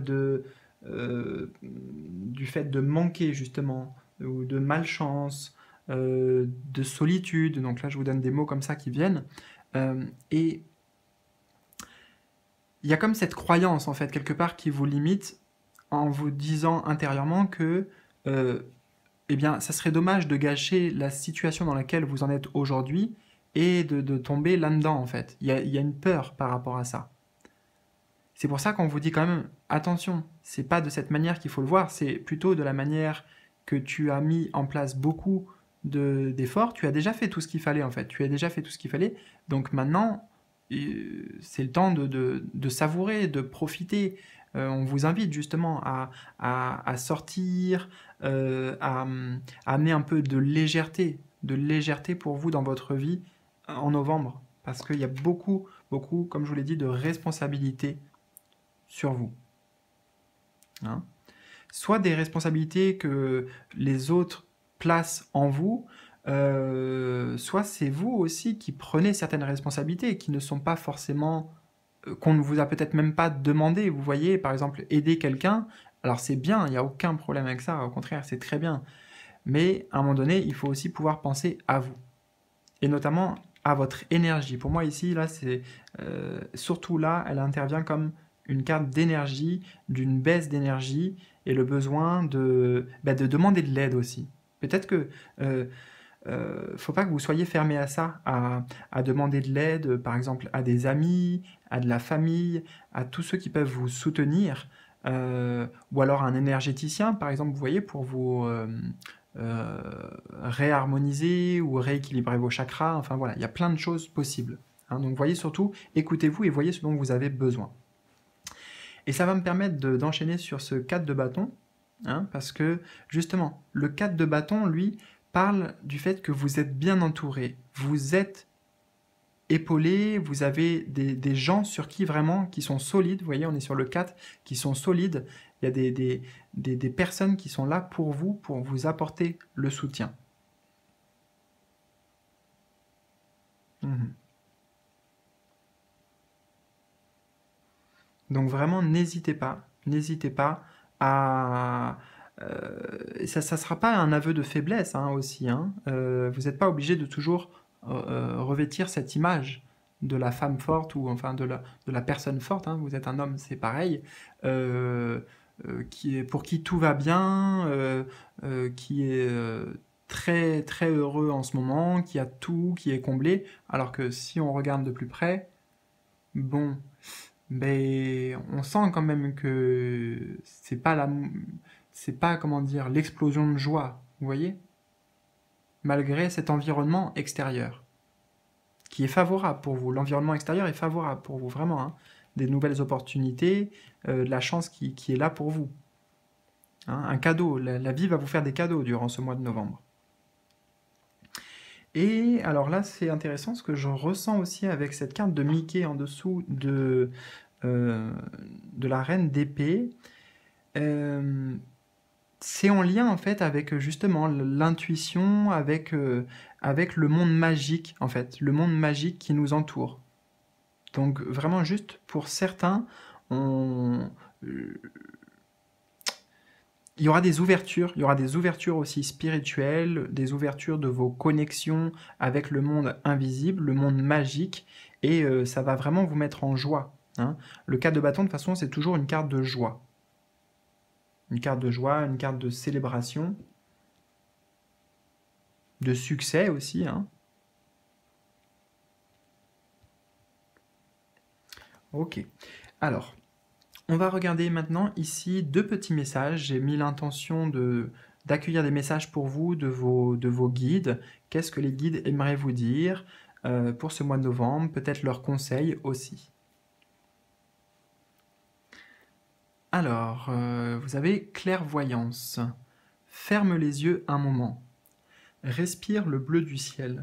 du fait de manquer justement, ou de malchance, de solitude. Donc là, je vous donne des mots comme ça qui viennent. Et il y a comme cette croyance en fait quelque part qui vous limite en vous disant intérieurement que eh bien, ça serait dommage de gâcher la situation dans laquelle vous en êtes aujourd'hui et de tomber là-dedans, en fait. Il y a une peur par rapport à ça. C'est pour ça qu'on vous dit quand même, attention, c'est pas de cette manière qu'il faut le voir, c'est plutôt de la manière que tu as mis en place beaucoup d'efforts, tu as déjà fait tout ce qu'il fallait, en fait. Tu as déjà fait tout ce qu'il fallait, donc maintenant, c'est le temps de savourer, de profiter. On vous invite justement à sortir, à amener un peu de légèreté pour vous dans votre vie en novembre. Parce qu'il y a beaucoup, beaucoup, comme je vous l'ai dit, de responsabilités sur vous. Hein. Soit des responsabilités que les autres placent en vous, soit c'est vous aussi qui prenez certaines responsabilités qui ne sont pas forcément, qu'on ne vous a peut-être même pas demandé. Vous voyez, par exemple, aider quelqu'un, alors c'est bien, il n'y a aucun problème avec ça, au contraire, c'est très bien. Mais à un moment donné, il faut aussi pouvoir penser à vous. Et notamment à votre énergie. Pour moi, ici, là, c'est surtout là, elle intervient comme une carte d'énergie, d'une baisse d'énergie et le besoin de demander de l'aide aussi. Peut-être que faut pas que vous soyez fermé à ça, à demander de l'aide, par exemple, à des amis, à de la famille, à tous ceux qui peuvent vous soutenir, ou alors à un énergéticien, par exemple, vous voyez, pour réharmoniser ou rééquilibrer vos chakras. Enfin voilà, il y a plein de choses possibles. Hein. Donc voyez surtout, écoutez-vous et voyez ce dont vous avez besoin. Et ça va me permettre d'enchaîner sur ce 4 de bâton, hein, parce que justement, le 4 de bâton, lui, parle du fait que vous êtes bien entouré, vous êtes épaulé, vous avez des gens sur qui vraiment, qui sont solides, vous voyez, on est sur le 4, qui sont solides, il y a des personnes qui sont là pour vous apporter le soutien. Donc vraiment, n'hésitez pas à... ça ne sera pas un aveu de faiblesse hein, aussi. Hein. Vous n'êtes pas obligé de toujours revêtir cette image de la femme forte ou enfin de la personne forte. Hein. Vous êtes un homme, c'est pareil. Pour qui tout va bien, qui est très, très heureux en ce moment, qui a tout, qui est comblé. Alors que si on regarde de plus près, bon... Mais on sent quand même que c'est pas comment dire l'explosion de joie, vous voyez, malgré cet environnement extérieur qui est favorable pour vous. L'environnement extérieur est favorable pour vous, vraiment. Hein. Des nouvelles opportunités, de la chance qui est là pour vous. Hein, un cadeau, la vie va vous faire des cadeaux durant ce mois de novembre. Et alors là, c'est intéressant, ce que je ressens aussi avec cette carte de Mickey en dessous de la reine d'épée, c'est en lien en fait avec justement l'intuition, avec le monde magique en fait, le monde magique qui nous entoure. Donc vraiment juste pour certains, il y aura des ouvertures aussi spirituelles, des ouvertures de vos connexions avec le monde invisible, le monde magique, et ça va vraiment vous mettre en joie. Hein. Le 4 de bâton, de toute façon, c'est toujours une carte de joie. Une carte de joie, une carte de célébration, de succès aussi. Hein. Ok. Alors, on va regarder maintenant ici 2 petits messages. J'ai mis l'intention d'accueillir des messages pour vous de vos guides. Qu'est-ce que les guides aimeraient vous dire pour ce mois de novembre, peut-être leurs conseils aussi. Alors, vous avez clairvoyance. Ferme les yeux un moment. Respire le bleu du ciel.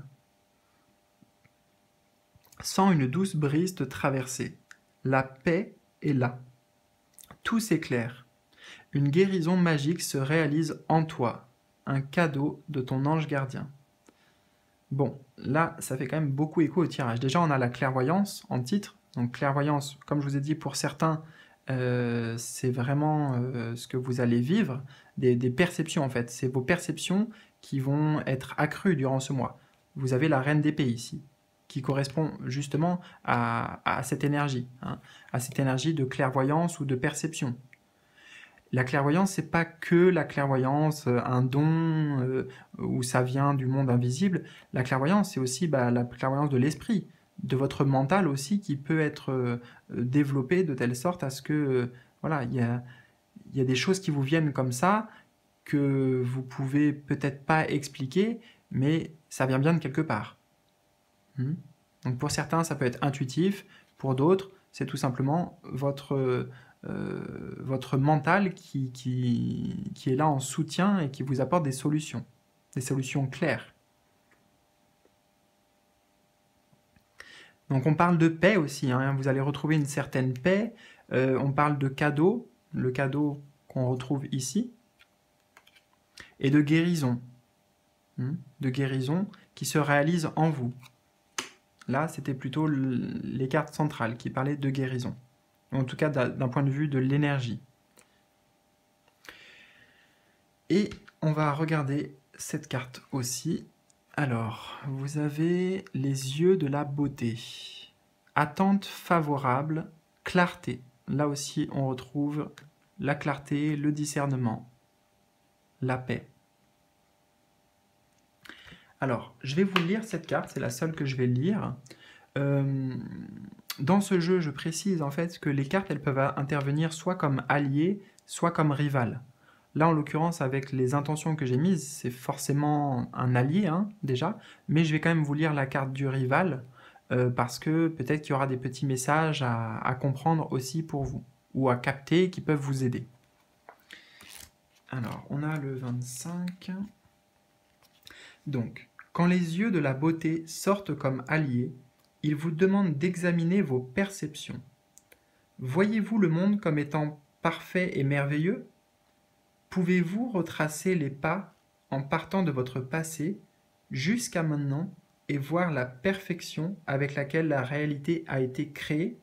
Sens une douce brise te traverser. La paix est là. Tout s'éclaire. Une guérison magique se réalise en toi. Un cadeau de ton ange gardien. Bon, là, ça fait quand même beaucoup écho au tirage. Déjà, on a la clairvoyance en titre. Donc clairvoyance, comme je vous ai dit, pour certains, c'est vraiment ce que vous allez vivre, des perceptions en fait. C'est vos perceptions qui vont être accrues durant ce mois. Vous avez la reine d'épée ici, qui correspond justement à cette énergie, hein, à cette énergie de clairvoyance ou de perception. La clairvoyance, c'est pas que la clairvoyance, un don où ça vient du monde invisible. La clairvoyance, c'est aussi la clairvoyance de l'esprit, de votre mental aussi, qui peut être développé de telle sorte à ce que, voilà, il y a des choses qui vous viennent comme ça, que vous pouvez peut-être pas expliquer, mais ça vient bien de quelque part. Donc pour certains, ça peut être intuitif, pour d'autres, c'est tout simplement votre mental qui est là en soutien et qui vous apporte des solutions claires. Donc on parle de paix aussi, hein, vous allez retrouver une certaine paix, on parle de cadeau, le cadeau qu'on retrouve ici, et de guérison qui se réalise en vous. Là, c'était plutôt les cartes centrales qui parlaient de guérison. En tout cas, d'un point de vue de l'énergie. Et on va regarder cette carte aussi. Alors, vous avez les yeux de la beauté. Attente favorable, clarté. Là aussi, on retrouve la clarté, le discernement, la paix. Alors, je vais vous lire cette carte, c'est la seule que je vais lire. Dans ce jeu, je précise en fait que les cartes, elles peuvent intervenir soit comme alliées, soit comme rivales. Là, en l'occurrence, avec les intentions que j'ai mises, c'est forcément un allié, hein, déjà, mais je vais quand même vous lire la carte du rival, parce que peut-être qu'il y aura des petits messages à comprendre aussi pour vous, ou à capter qui peuvent vous aider. Alors, on a le 25. Donc, quand les yeux de la beauté sortent comme alliés, ils vous demandent d'examiner vos perceptions. Voyez-vous le monde comme étant parfait et merveilleux? Pouvez-vous retracer les pas en partant de votre passé jusqu'à maintenant et voir la perfection avec laquelle la réalité a été créée?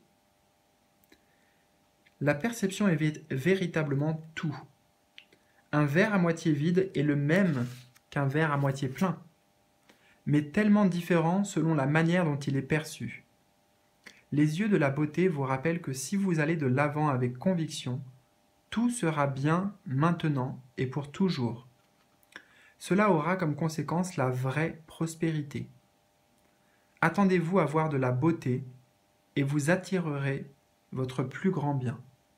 La perception est véritablement tout. Un verre à moitié vide est le même qu'un verre à moitié plein, mais tellement différent selon la manière dont il est perçu. Les yeux de la beauté vous rappellent que si vous allez de l'avant avec conviction, tout sera bien maintenant et pour toujours. Cela aura comme conséquence la vraie prospérité. Attendez-vous à voir de la beauté et vous attirerez votre plus grand bien.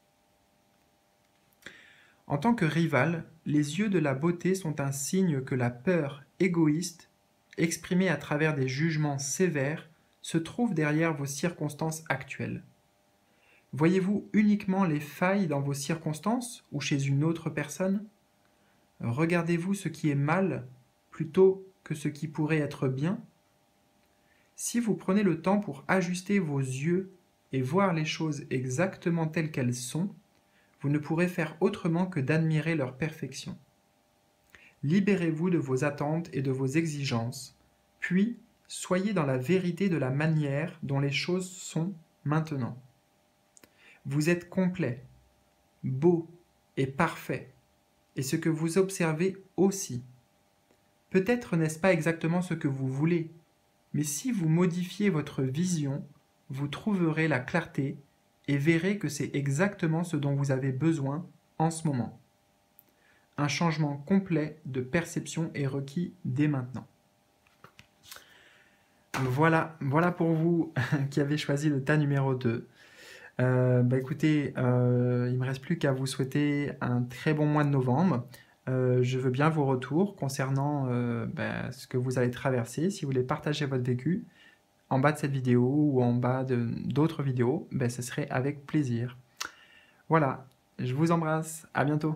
En tant que rival, les yeux de la beauté sont un signe que la peur égoïste, exprimée à travers des jugements sévères, se trouve derrière vos circonstances actuelles. Voyez-vous uniquement les failles dans vos circonstances ou chez une autre personne? Regardez-vous ce qui est mal plutôt que ce qui pourrait être bien? Si vous prenez le temps pour ajuster vos yeux et voir les choses exactement telles qu'elles sont, vous ne pourrez faire autrement que d'admirer leur perfection. Libérez-vous de vos attentes et de vos exigences, puis soyez dans la vérité de la manière dont les choses sont maintenant. Vous êtes complet, beau et parfait, et ce que vous observez aussi. Peut-être n'est-ce pas exactement ce que vous voulez, mais si vous modifiez votre vision, vous trouverez la clarté et verrez que c'est exactement ce dont vous avez besoin en ce moment. Un changement complet de perception est requis dès maintenant. Voilà pour vous qui avez choisi le tas numéro 2. Écoutez, il ne me reste plus qu'à vous souhaiter un très bon mois de novembre. Je veux bien vos retours concernant ce que vous allez traverser. Si vous voulez partager votre vécu en bas de cette vidéo ou en bas d'autres vidéos, ce serait avec plaisir. Voilà, je vous embrasse, à bientôt.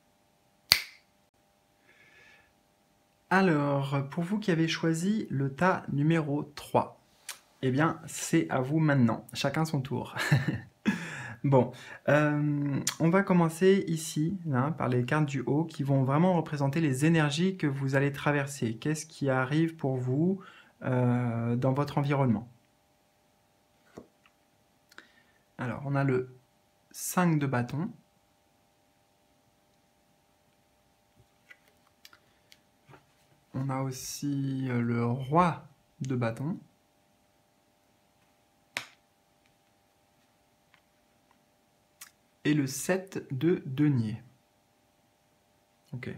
Alors, pour vous qui avez choisi le tas numéro 3, eh bien, c'est à vous maintenant, chacun son tour. Bon, on va commencer ici, hein, par les cartes du haut qui vont vraiment représenter les énergies que vous allez traverser. Qu'est-ce qui arrive pour vous dans votre environnement? Alors, on a le 5 de bâton. On a aussi le roi de bâton. Et le 7 de denier. Ok.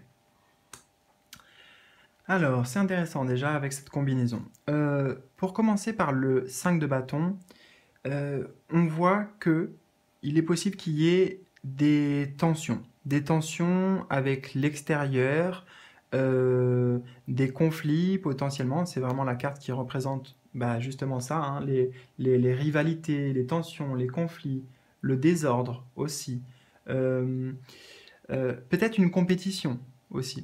Alors, c'est intéressant déjà avec cette combinaison. Pour commencer par le 5 de bâton, on voit que il est possible qu'il y ait des tensions avec l'extérieur, des conflits potentiellement. C'est vraiment la carte qui représente justement ça, hein, les rivalités, les tensions, les conflits, le désordre aussi. Peut-être une compétition aussi,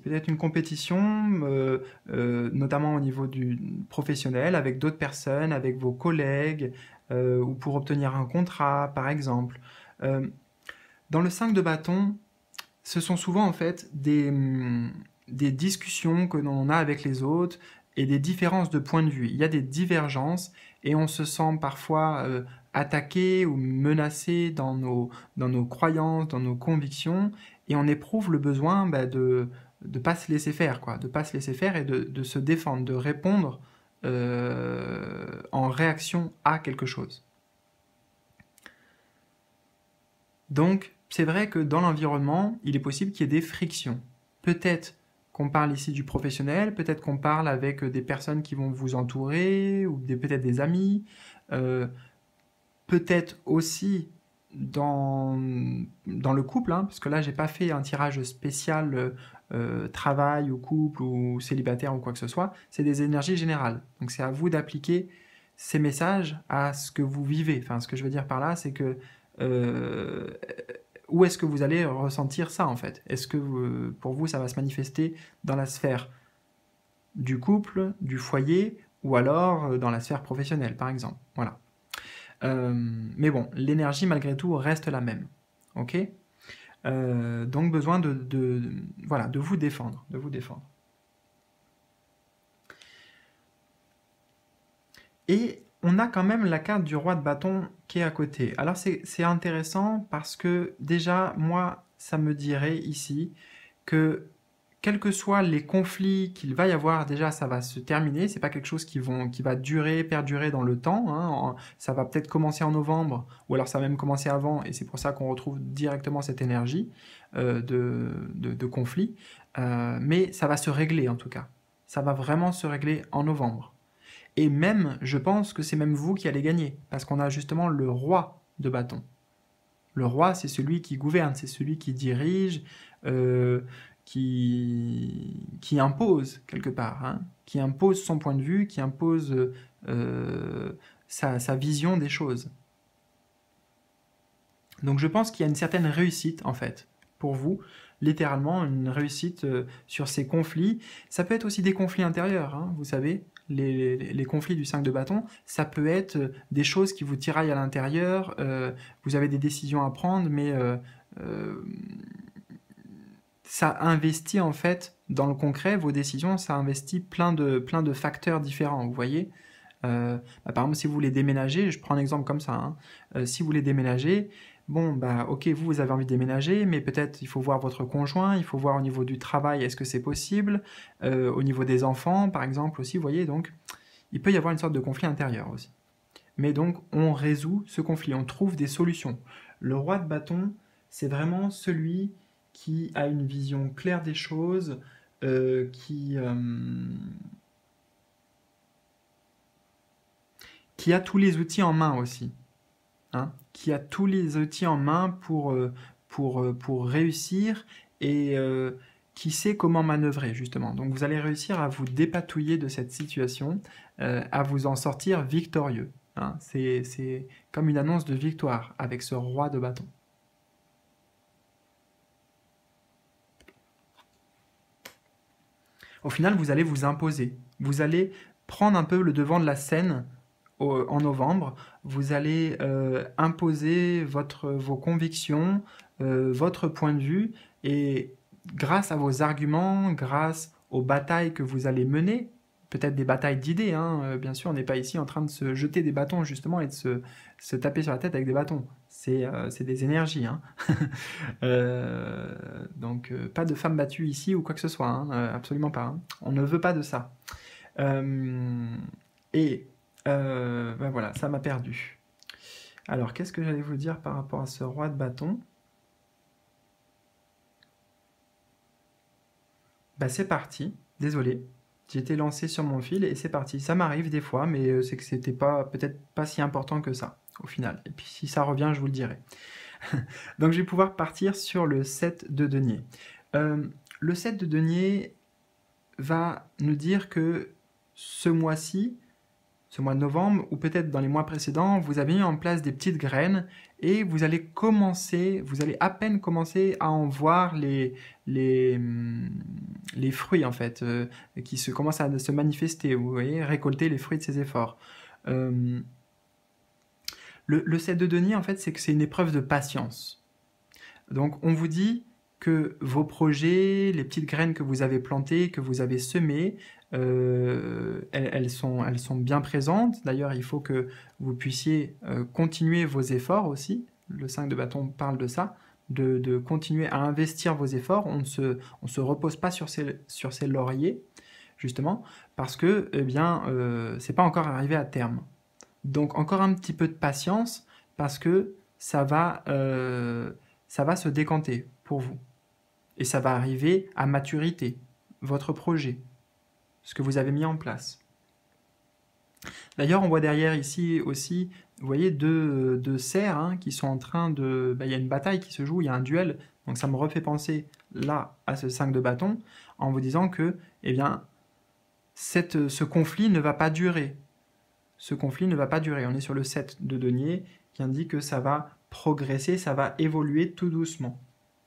notamment au niveau du professionnel, avec d'autres personnes, avec vos collègues, ou pour obtenir un contrat, par exemple. Dans le 5 de bâton, ce sont souvent en fait des discussions que l'on a avec les autres et des différences de point de vue. Il y a des divergences et on se sent parfois attaqué ou menacé dans nos croyances, dans nos convictions, et on éprouve le besoin de ne pas se laisser faire, de pas se laisser faire et de se défendre, de répondre en réaction à quelque chose. Donc, c'est vrai que dans l'environnement, il est possible qu'il y ait des frictions. Peut-être qu'on parle ici du professionnel, peut-être qu'on parle avec des personnes qui vont vous entourer, ou peut-être des amis, peut-être aussi dans le couple, hein, parce que là, j'ai pas fait un tirage spécial travail ou couple ou célibataire ou quoi que ce soit, c'est des énergies générales. Donc c'est à vous d'appliquer ces messages à ce que vous vivez. Enfin, ce que je veux dire par là, c'est que euh, où est-ce que vous allez ressentir ça en fait? Est-ce que pour vous, ça va se manifester dans la sphère du couple, du foyer, ou alors dans la sphère professionnelle, par exemple. Voilà. Mais bon, l'énergie malgré tout reste la même. Ok. Donc besoin voilà, de vous défendre, de vous défendre. Et on a quand même la carte du roi de bâton qui est à côté. Alors c'est intéressant parce que déjà, moi, ça me dirait ici que quels que soient les conflits qu'il va y avoir, déjà ça va se terminer. C'est pas quelque chose qui va durer, perdurer dans le temps, hein. Ça va peut-être commencer en novembre, ou alors ça va même commencer avant, et c'est pour ça qu'on retrouve directement cette énergie de conflit. Mais ça va se régler en tout cas. Ça va vraiment se régler en novembre. Et même, je pense que c'est même vous qui allez gagner, parce qu'on a justement le roi de bâton. Le roi, c'est celui qui gouverne, c'est celui qui dirige, euh, qui impose quelque part, hein, qui impose son point de vue, qui impose sa vision des choses. Donc je pense qu'il y a une certaine réussite, en fait, pour vous, littéralement une réussite sur ces conflits. Ça peut être aussi des conflits intérieurs, hein, vous savez, les conflits du 5 de bâton, ça peut être des choses qui vous tiraillent à l'intérieur, vous avez des décisions à prendre, mais euh, ça investit en fait dans le concret, vos décisions, ça investit plein de facteurs différents, vous voyez. Par exemple, si vous voulez déménager, je prends un exemple comme ça, hein, si vous voulez déménager, bon, bah, ok, vous avez envie de déménager, mais peut-être il faut voir votre conjoint, il faut voir au niveau du travail, est-ce que c'est possible, au niveau des enfants, par exemple, aussi, vous voyez, donc il peut y avoir une sorte de conflit intérieur aussi. Mais donc, on résout ce conflit, on trouve des solutions. Le roi de bâton, c'est vraiment celui qui a une vision claire des choses, qui a tous les outils en main aussi, hein, qui a tous les outils en main pour réussir et qui sait comment manœuvrer justement. Donc vous allez réussir à vous dépatouiller de cette situation, à vous en sortir victorieux, hein. C'est comme une annonce de victoire avec ce roi de bâton. Au final, vous allez vous imposer. Vous allez prendre un peu le devant de la scène en novembre. Vous allez imposer vos convictions, votre point de vue, et grâce à vos arguments, grâce aux batailles que vous allez mener, peut-être des batailles d'idées, hein, bien sûr, on n'est pas ici en train de se jeter des bâtons justement et de se taper sur la tête avec des bâtons. C'est des énergies, hein. Donc, pas de femmes battues ici ou quoi que ce soit, hein, absolument pas, hein. On ne veut pas de ça. Euh, et ben voilà, ça m'a perdu. Alors, qu'est-ce que j'allais vous dire par rapport à ce roi de bâton? Bah c'est parti, désolé. J'ai été lancé sur mon fil et c'est parti. Ça m'arrive des fois, mais c'est que c'était pas peut-être pas si important que ça au final. Et puis si ça revient, je vous le dirai. Donc je vais pouvoir partir sur le 7 de denier. Le 7 de denier va nous dire que ce mois-ci, ce mois de novembre, ou peut-être dans les mois précédents, vous avez mis en place des petites graines et vous allez à peine commencer à en voir les, les fruits en fait, qui commencent à se manifester, vous voyez, récolter les fruits de ces efforts. Euh, le 7 de denier, en fait, c'est que c'est une épreuve de patience. Donc on vous dit que vos projets, les petites graines que vous avez plantées, que vous avez semées, elles sont bien présentes. D'ailleurs, il faut que vous puissiez continuer vos efforts aussi. Le 5 de bâton parle de ça, de continuer à investir vos efforts. On ne se repose pas sur ses lauriers, justement, parce que eh bien, c'est pas encore arrivé à terme. Donc encore un petit peu de patience, parce que ça va se décanter pour vous. Et ça va arriver à maturité, votre projet, ce que vous avez mis en place. D'ailleurs, on voit derrière ici aussi vous voyez deux cerfs hein, qui sont en train de... il y a une bataille qui se joue, il y a un duel, donc ça me refait penser là à ce 5 de bâton, en vous disant que, eh bien, ce conflit ne va pas durer. Ce conflit ne va pas durer. On est sur le 7 de denier qui indique que ça va progresser, ça va évoluer tout doucement.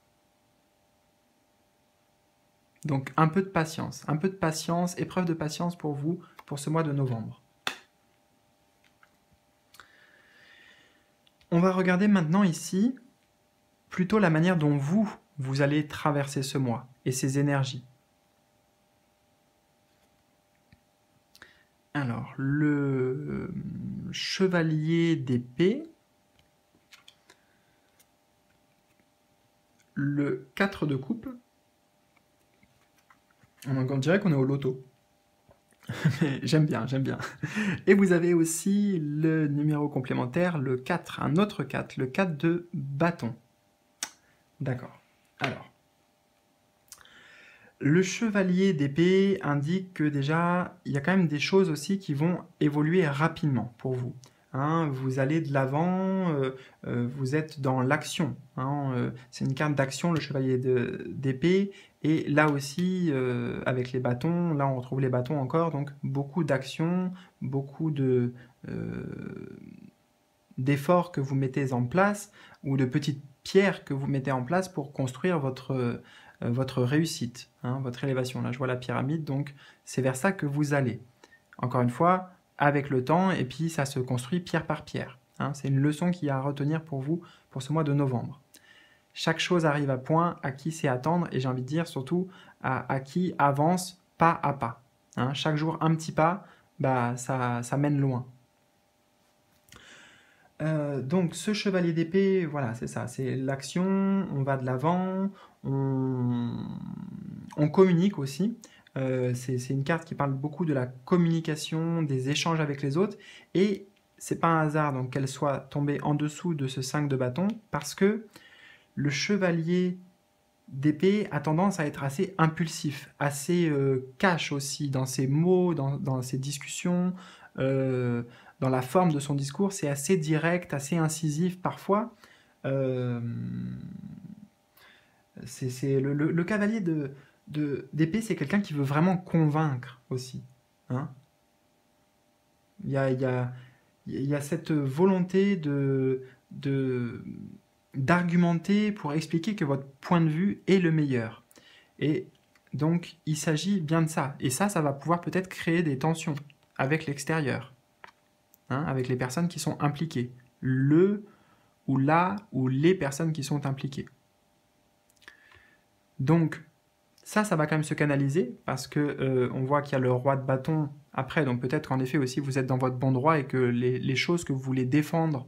Donc un peu de patience, épreuve de patience pour vous pour ce mois de novembre. On va regarder maintenant ici plutôt la manière dont vous allez traverser ce mois et ses énergies. Alors, le chevalier d'épée, le 4 de coupe, on dirait qu'on est au loto. Mais j'aime bien. Et vous avez aussi le numéro complémentaire, le 4, un autre 4, le 4 de bâton. D'accord. Alors, le chevalier d'épée indique que déjà, il y a quand même des choses aussi qui vont évoluer rapidement pour vous. Hein, vous allez de l'avant, vous êtes dans l'action. Hein, c'est une carte d'action, le chevalier d'épée. Et là aussi, avec les bâtons, là on retrouve les bâtons encore, donc beaucoup d'action, beaucoup d'efforts que vous mettez en place, ou de petites pierres que vous mettez en place pour construire votre réussite, hein, votre élévation. Là je vois la pyramide, donc c'est vers ça que vous allez. Encore une fois, avec le temps, et puis ça se construit pierre par pierre. Hein, c'est une leçon qu'il y a à retenir pour vous pour ce mois de novembre. Chaque chose arrive à point, à qui c'est attendre, et j'ai envie de dire surtout à qui avance pas à pas. Hein, chaque jour un petit pas, ça mène loin. Donc ce chevalier d'épée, voilà, c'est ça, c'est l'action, on va de l'avant, on communique aussi. C'est une carte qui parle beaucoup de la communication, des échanges avec les autres, et c'est pas un hasard donc qu'elle soit tombée en dessous de ce 5 de bâton, parce que le chevalier d'épée a tendance à être assez impulsif, assez cash aussi dans ses mots, dans ses discussions, dans la forme de son discours, c'est assez direct, assez incisif parfois. Le cavalier d'épée, c'est quelqu'un qui veut vraiment convaincre aussi. Hein, il y a cette volonté d'argumenter pour expliquer que votre point de vue est le meilleur. Et donc, il s'agit bien de ça. Et ça va pouvoir peut-être créer des tensions avec l'extérieur, hein, avec les personnes qui sont impliquées. Le ou la ou les personnes qui sont impliquées. Donc, ça va quand même se canaliser parce que on voit qu'il y a le roi de bâton après, donc peut-être qu'en effet aussi vous êtes dans votre bon droit et que les choses que vous voulez défendre,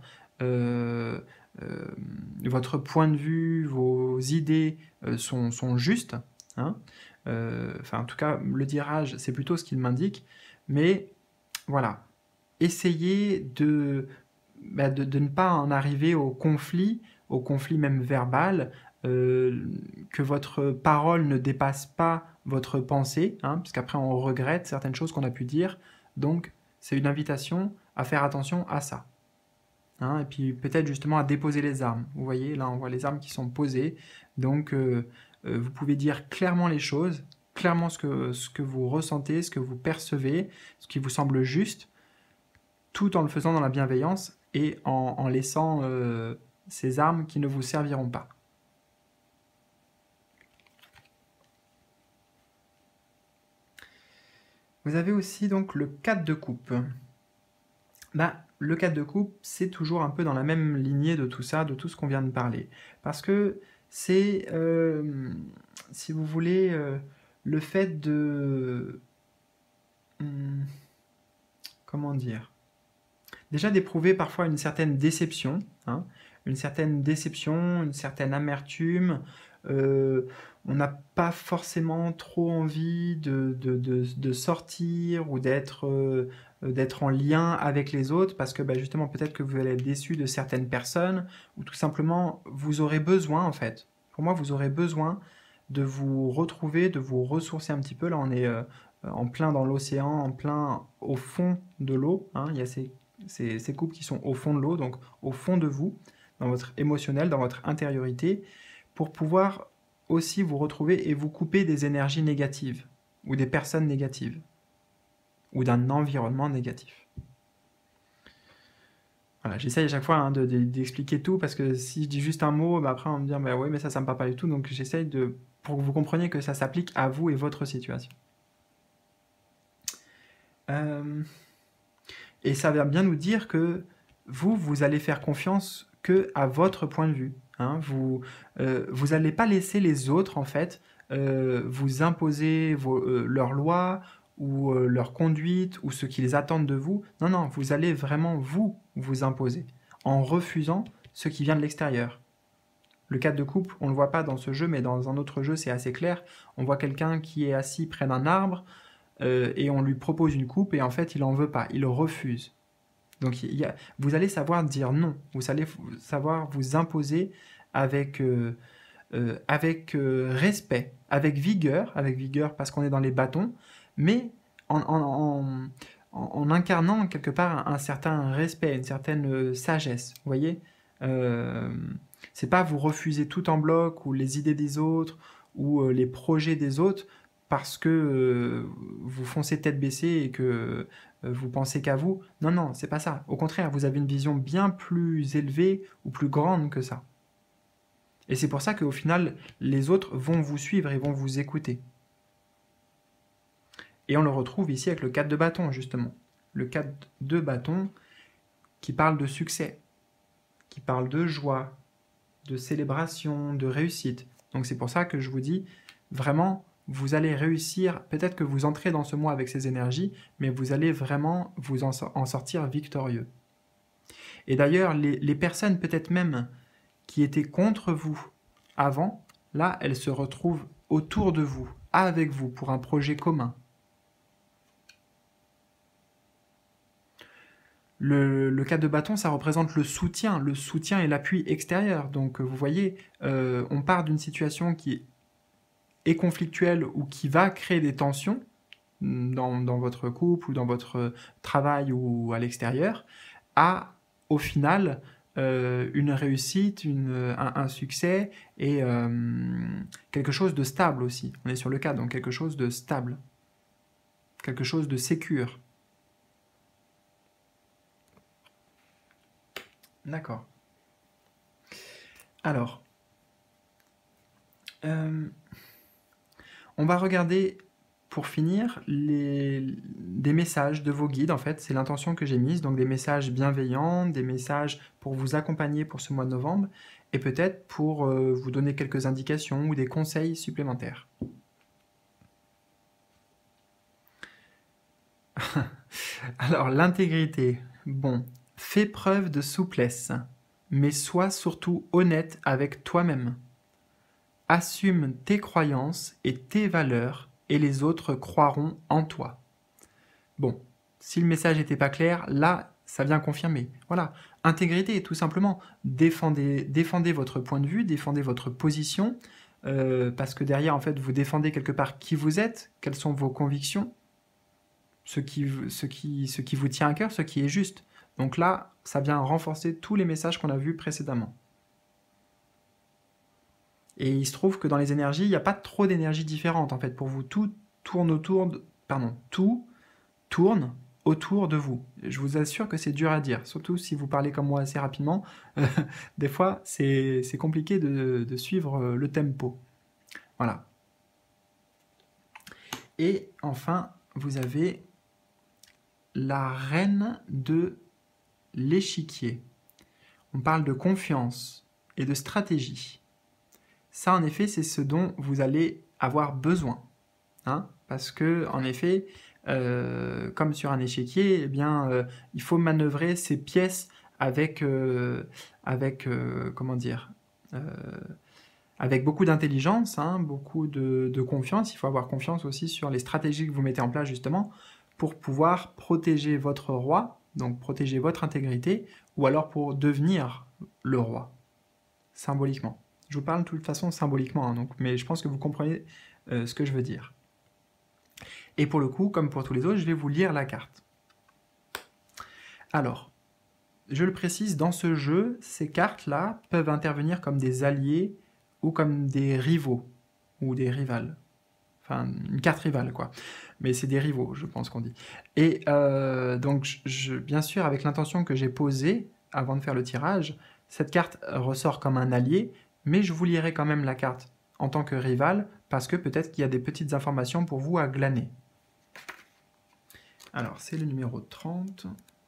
votre point de vue, vos idées sont justes. Hein. Enfin, en tout cas, le tirage, c'est plutôt ce qu'il m'indique. Mais voilà, essayez de ne pas en arriver au conflit même verbal, que votre parole ne dépasse pas votre pensée, hein, parce qu'après on regrette certaines choses qu'on a pu dire. Donc c'est une invitation à faire attention à ça. Hein, et puis peut-être justement à déposer les armes. Vous voyez, là on voit les armes qui sont posées. Donc vous pouvez dire clairement les choses, clairement ce que vous ressentez, ce que vous percevez, ce qui vous semble juste, tout en le faisant dans la bienveillance et en laissant ces armes qui ne vous serviront pas. Vous avez aussi donc le 4 de coupe. Le 4 de coupe, c'est toujours un peu dans la même lignée de tout ça, de tout ce qu'on vient de parler. Parce que c'est, si vous voulez, le fait de... comment dire ? Déjà d'éprouver parfois une certaine déception, hein, une certaine amertume. On n'a pas forcément trop envie de sortir ou d'être en lien avec les autres parce que justement peut-être que vous allez être déçu de certaines personnes ou tout simplement vous aurez besoin en fait. Pour moi, vous aurez besoin de vous retrouver, de vous ressourcer un petit peu. Là, on est en plein dans l'océan, en plein au fond de l'eau. Hein. Il y a ces coupes qui sont au fond de l'eau, donc au fond de vous, dans votre émotionnel, dans votre intériorité, pour pouvoir aussi vous retrouver et vous couper des énergies négatives, ou des personnes négatives, ou d'un environnement négatif. Voilà, j'essaye à chaque fois d'expliquer tout, parce que si je dis juste un mot, après on va me dire bah oui, mais ça me parle pas du tout, donc j'essaye pour que vous compreniez que ça s'applique à vous et votre situation. Et ça va bien nous dire que vous allez faire confiance que à votre point de vue. Hein. Vous n'allez pas laisser les autres, en fait, vous imposer leurs lois ou leur conduite ou ce qu'ils attendent de vous. Non, non, vous allez vraiment vous imposer en refusant ce qui vient de l'extérieur. Le cadre de coupe, on ne le voit pas dans ce jeu, mais dans un autre jeu, c'est assez clair. On voit quelqu'un qui est assis près d'un arbre et on lui propose une coupe et en fait, il n'en veut pas, il refuse. Donc vous allez savoir dire non, vous allez savoir vous imposer avec respect, avec vigueur parce qu'on est dans les bâtons, mais en incarnant quelque part un certain respect, une certaine sagesse, vous voyez. C'est pas vous refuser tout en bloc ou les idées des autres ou les projets des autres parce que vous foncez tête baissée et que vous pensez qu'à vous. Non, non, c'est pas ça. Au contraire, vous avez une vision bien plus élevée ou plus grande que ça. Et c'est pour ça qu'au final, les autres vont vous suivre et vont vous écouter. Et on le retrouve ici avec le 4 de bâton, justement. Le 4 de bâton qui parle de succès, qui parle de joie, de célébration, de réussite. Donc c'est pour ça que je vous dis, vraiment, vous allez réussir, peut-être que vous entrez dans ce mois avec ces énergies, mais vous allez vraiment vous en sortir victorieux. Et d'ailleurs, les personnes peut-être même qui étaient contre vous avant, là, elles se retrouvent autour de vous, avec vous, pour un projet commun. Le 4 de bâton, ça représente le soutien et l'appui extérieur. Donc vous voyez, on part d'une situation qui est conflictuelle ou qui va créer des tensions dans votre couple ou dans votre travail ou à l'extérieur, à, au final, une réussite, un succès et quelque chose de stable aussi. On est sur le 4, donc quelque chose de stable, quelque chose de sécure. D'accord. Alors, on va regarder, pour finir, des messages de vos guides, en fait, c'est l'intention que j'ai mise, donc des messages bienveillants, des messages pour vous accompagner pour ce mois de novembre, et peut-être pour vous donner quelques indications ou des conseils supplémentaires. Alors, l'intégrité, bon, fais preuve de souplesse, mais sois surtout honnête avec toi-même. Assume tes croyances et tes valeurs et les autres croiront en toi. Bon, si le message n'était pas clair, là, ça vient confirmer. Voilà, intégrité, tout simplement. Défendez votre point de vue, défendez votre position, parce que derrière, en fait, vous défendez quelque part qui vous êtes, quelles sont vos convictions, ce qui vous tient à cœur, ce qui est juste. Donc là, ça vient renforcer tous les messages qu'on a vus précédemment. Et il se trouve que dans les énergies, il n'y a pas trop d'énergies différentes. En fait, pour vous, tout tourne autour de vous. Je vous assure que c'est dur à dire, surtout si vous parlez comme moi assez rapidement. Des fois, c'est compliqué de suivre le tempo. Voilà. Et enfin, vous avez la reine de l'échiquier. On parle de confiance et de stratégie. Ça, en effet, c'est ce dont vous allez avoir besoin. Hein, parce que, en effet, comme sur un échiquier, eh bien, il faut manœuvrer ces pièces avec beaucoup d'intelligence, hein, beaucoup de confiance. Il faut avoir confiance aussi sur les stratégies que vous mettez en place, justement, pour pouvoir protéger votre roi, donc protéger votre intégrité, ou alors pour devenir le roi, symboliquement. Je vous parle de toute façon symboliquement, hein, mais je pense que vous comprenez ce que je veux dire. Et pour le coup, comme pour tous les autres, je vais vous lire la carte. Alors, je le précise, dans ce jeu, ces cartes-là peuvent intervenir comme des alliés ou comme des rivaux ou des rivales. Enfin, une carte rivale, quoi. Mais c'est des rivaux, je pense qu'on dit. Et donc, bien sûr, avec l'intention que j'ai posée avant de faire le tirage, cette carte ressort comme un allié, mais je vous lirai quand même la carte en tant que rival, parce que peut-être qu'il y a des petites informations pour vous à glaner. Alors, c'est le numéro 30.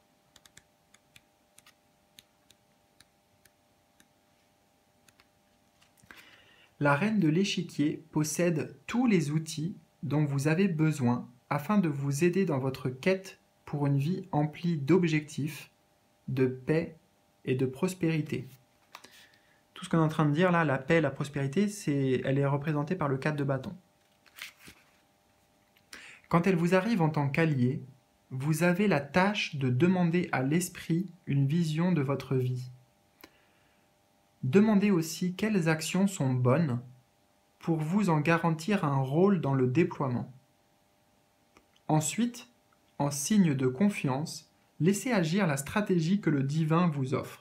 La reine de l'échiquier possède tous les outils dont vous avez besoin afin de vous aider dans votre quête pour une vie emplie d'objectifs, de paix et de prospérité. Tout ce qu'on est en train de dire là, la paix, la prospérité, elle est représentée par le 4 de bâton. Quand elle vous arrive en tant qu'allié, vous avez la tâche de demander à l'esprit une vision de votre vie. Demandez aussi quelles actions sont bonnes pour vous en garantir un rôle dans le déploiement. Ensuite, en signe de confiance, laissez agir la stratégie que le divin vous offre.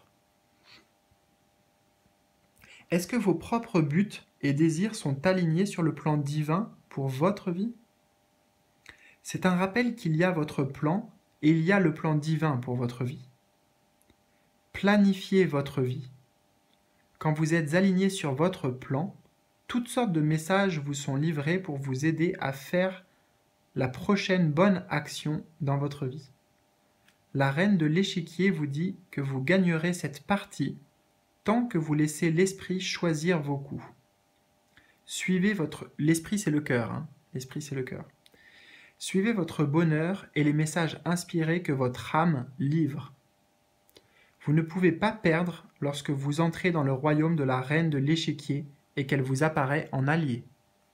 Est-ce que vos propres buts et désirs sont alignés sur le plan divin pour votre vie? C'est un rappel qu'il y a votre plan et il y a le plan divin pour votre vie. Planifiez votre vie. Quand vous êtes aligné sur votre plan, toutes sortes de messages vous sont livrés pour vous aider à faire la prochaine bonne action dans votre vie. La reine de l'échiquier vous dit que vous gagnerez cette partie tant que vous laissez l'esprit choisir vos coups. Suivez votre... L'esprit, c'est le cœur. Hein. L'esprit, c'est le cœur. Suivez votre bonheur et les messages inspirés que votre âme livre. Vous ne pouvez pas perdre lorsque vous entrez dans le royaume de la reine de l'échiquier et qu'elle vous apparaît en allié.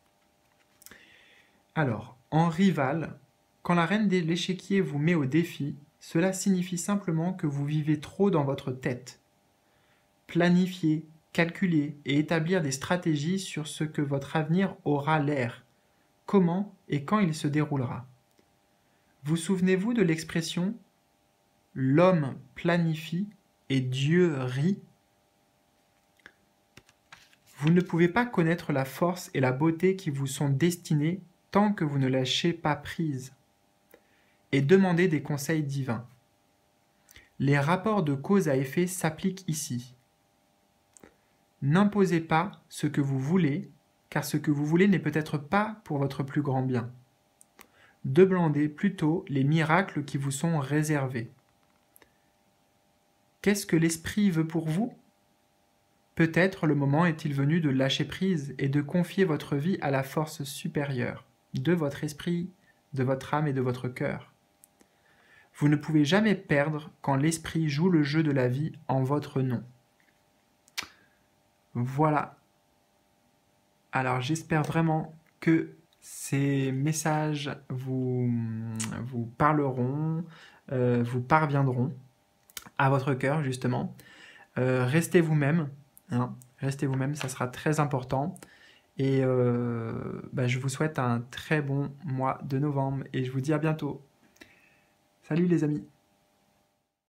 Alors, en rival, quand la reine de l'échiquier vous met au défi, cela signifie simplement que vous vivez trop dans votre tête. Planifier, calculer et établir des stratégies sur ce que votre avenir aura l'air, comment et quand il se déroulera. Vous souvenez-vous de l'expression « l'homme planifie et Dieu rit ». Vous ne pouvez pas connaître la force et la beauté qui vous sont destinées tant que vous ne lâchez pas prise. Et demandez des conseils divins. Les rapports de cause à effet s'appliquent ici. N'imposez pas ce que vous voulez, car ce que vous voulez n'est peut-être pas pour votre plus grand bien. Demandez plutôt les miracles qui vous sont réservés. Qu'est-ce que l'esprit veut pour vous? Peut-être le moment est-il venu de lâcher prise et de confier votre vie à la force supérieure, de votre esprit, de votre âme et de votre cœur. Vous ne pouvez jamais perdre quand l'esprit joue le jeu de la vie en votre nom. Voilà. Alors j'espère vraiment que ces messages vous parleront, vous parviendront à votre cœur justement. Restez vous-même, hein, restez vous-même, ça sera très important. Et je vous souhaite un très bon mois de novembre et je vous dis à bientôt. Salut les amis!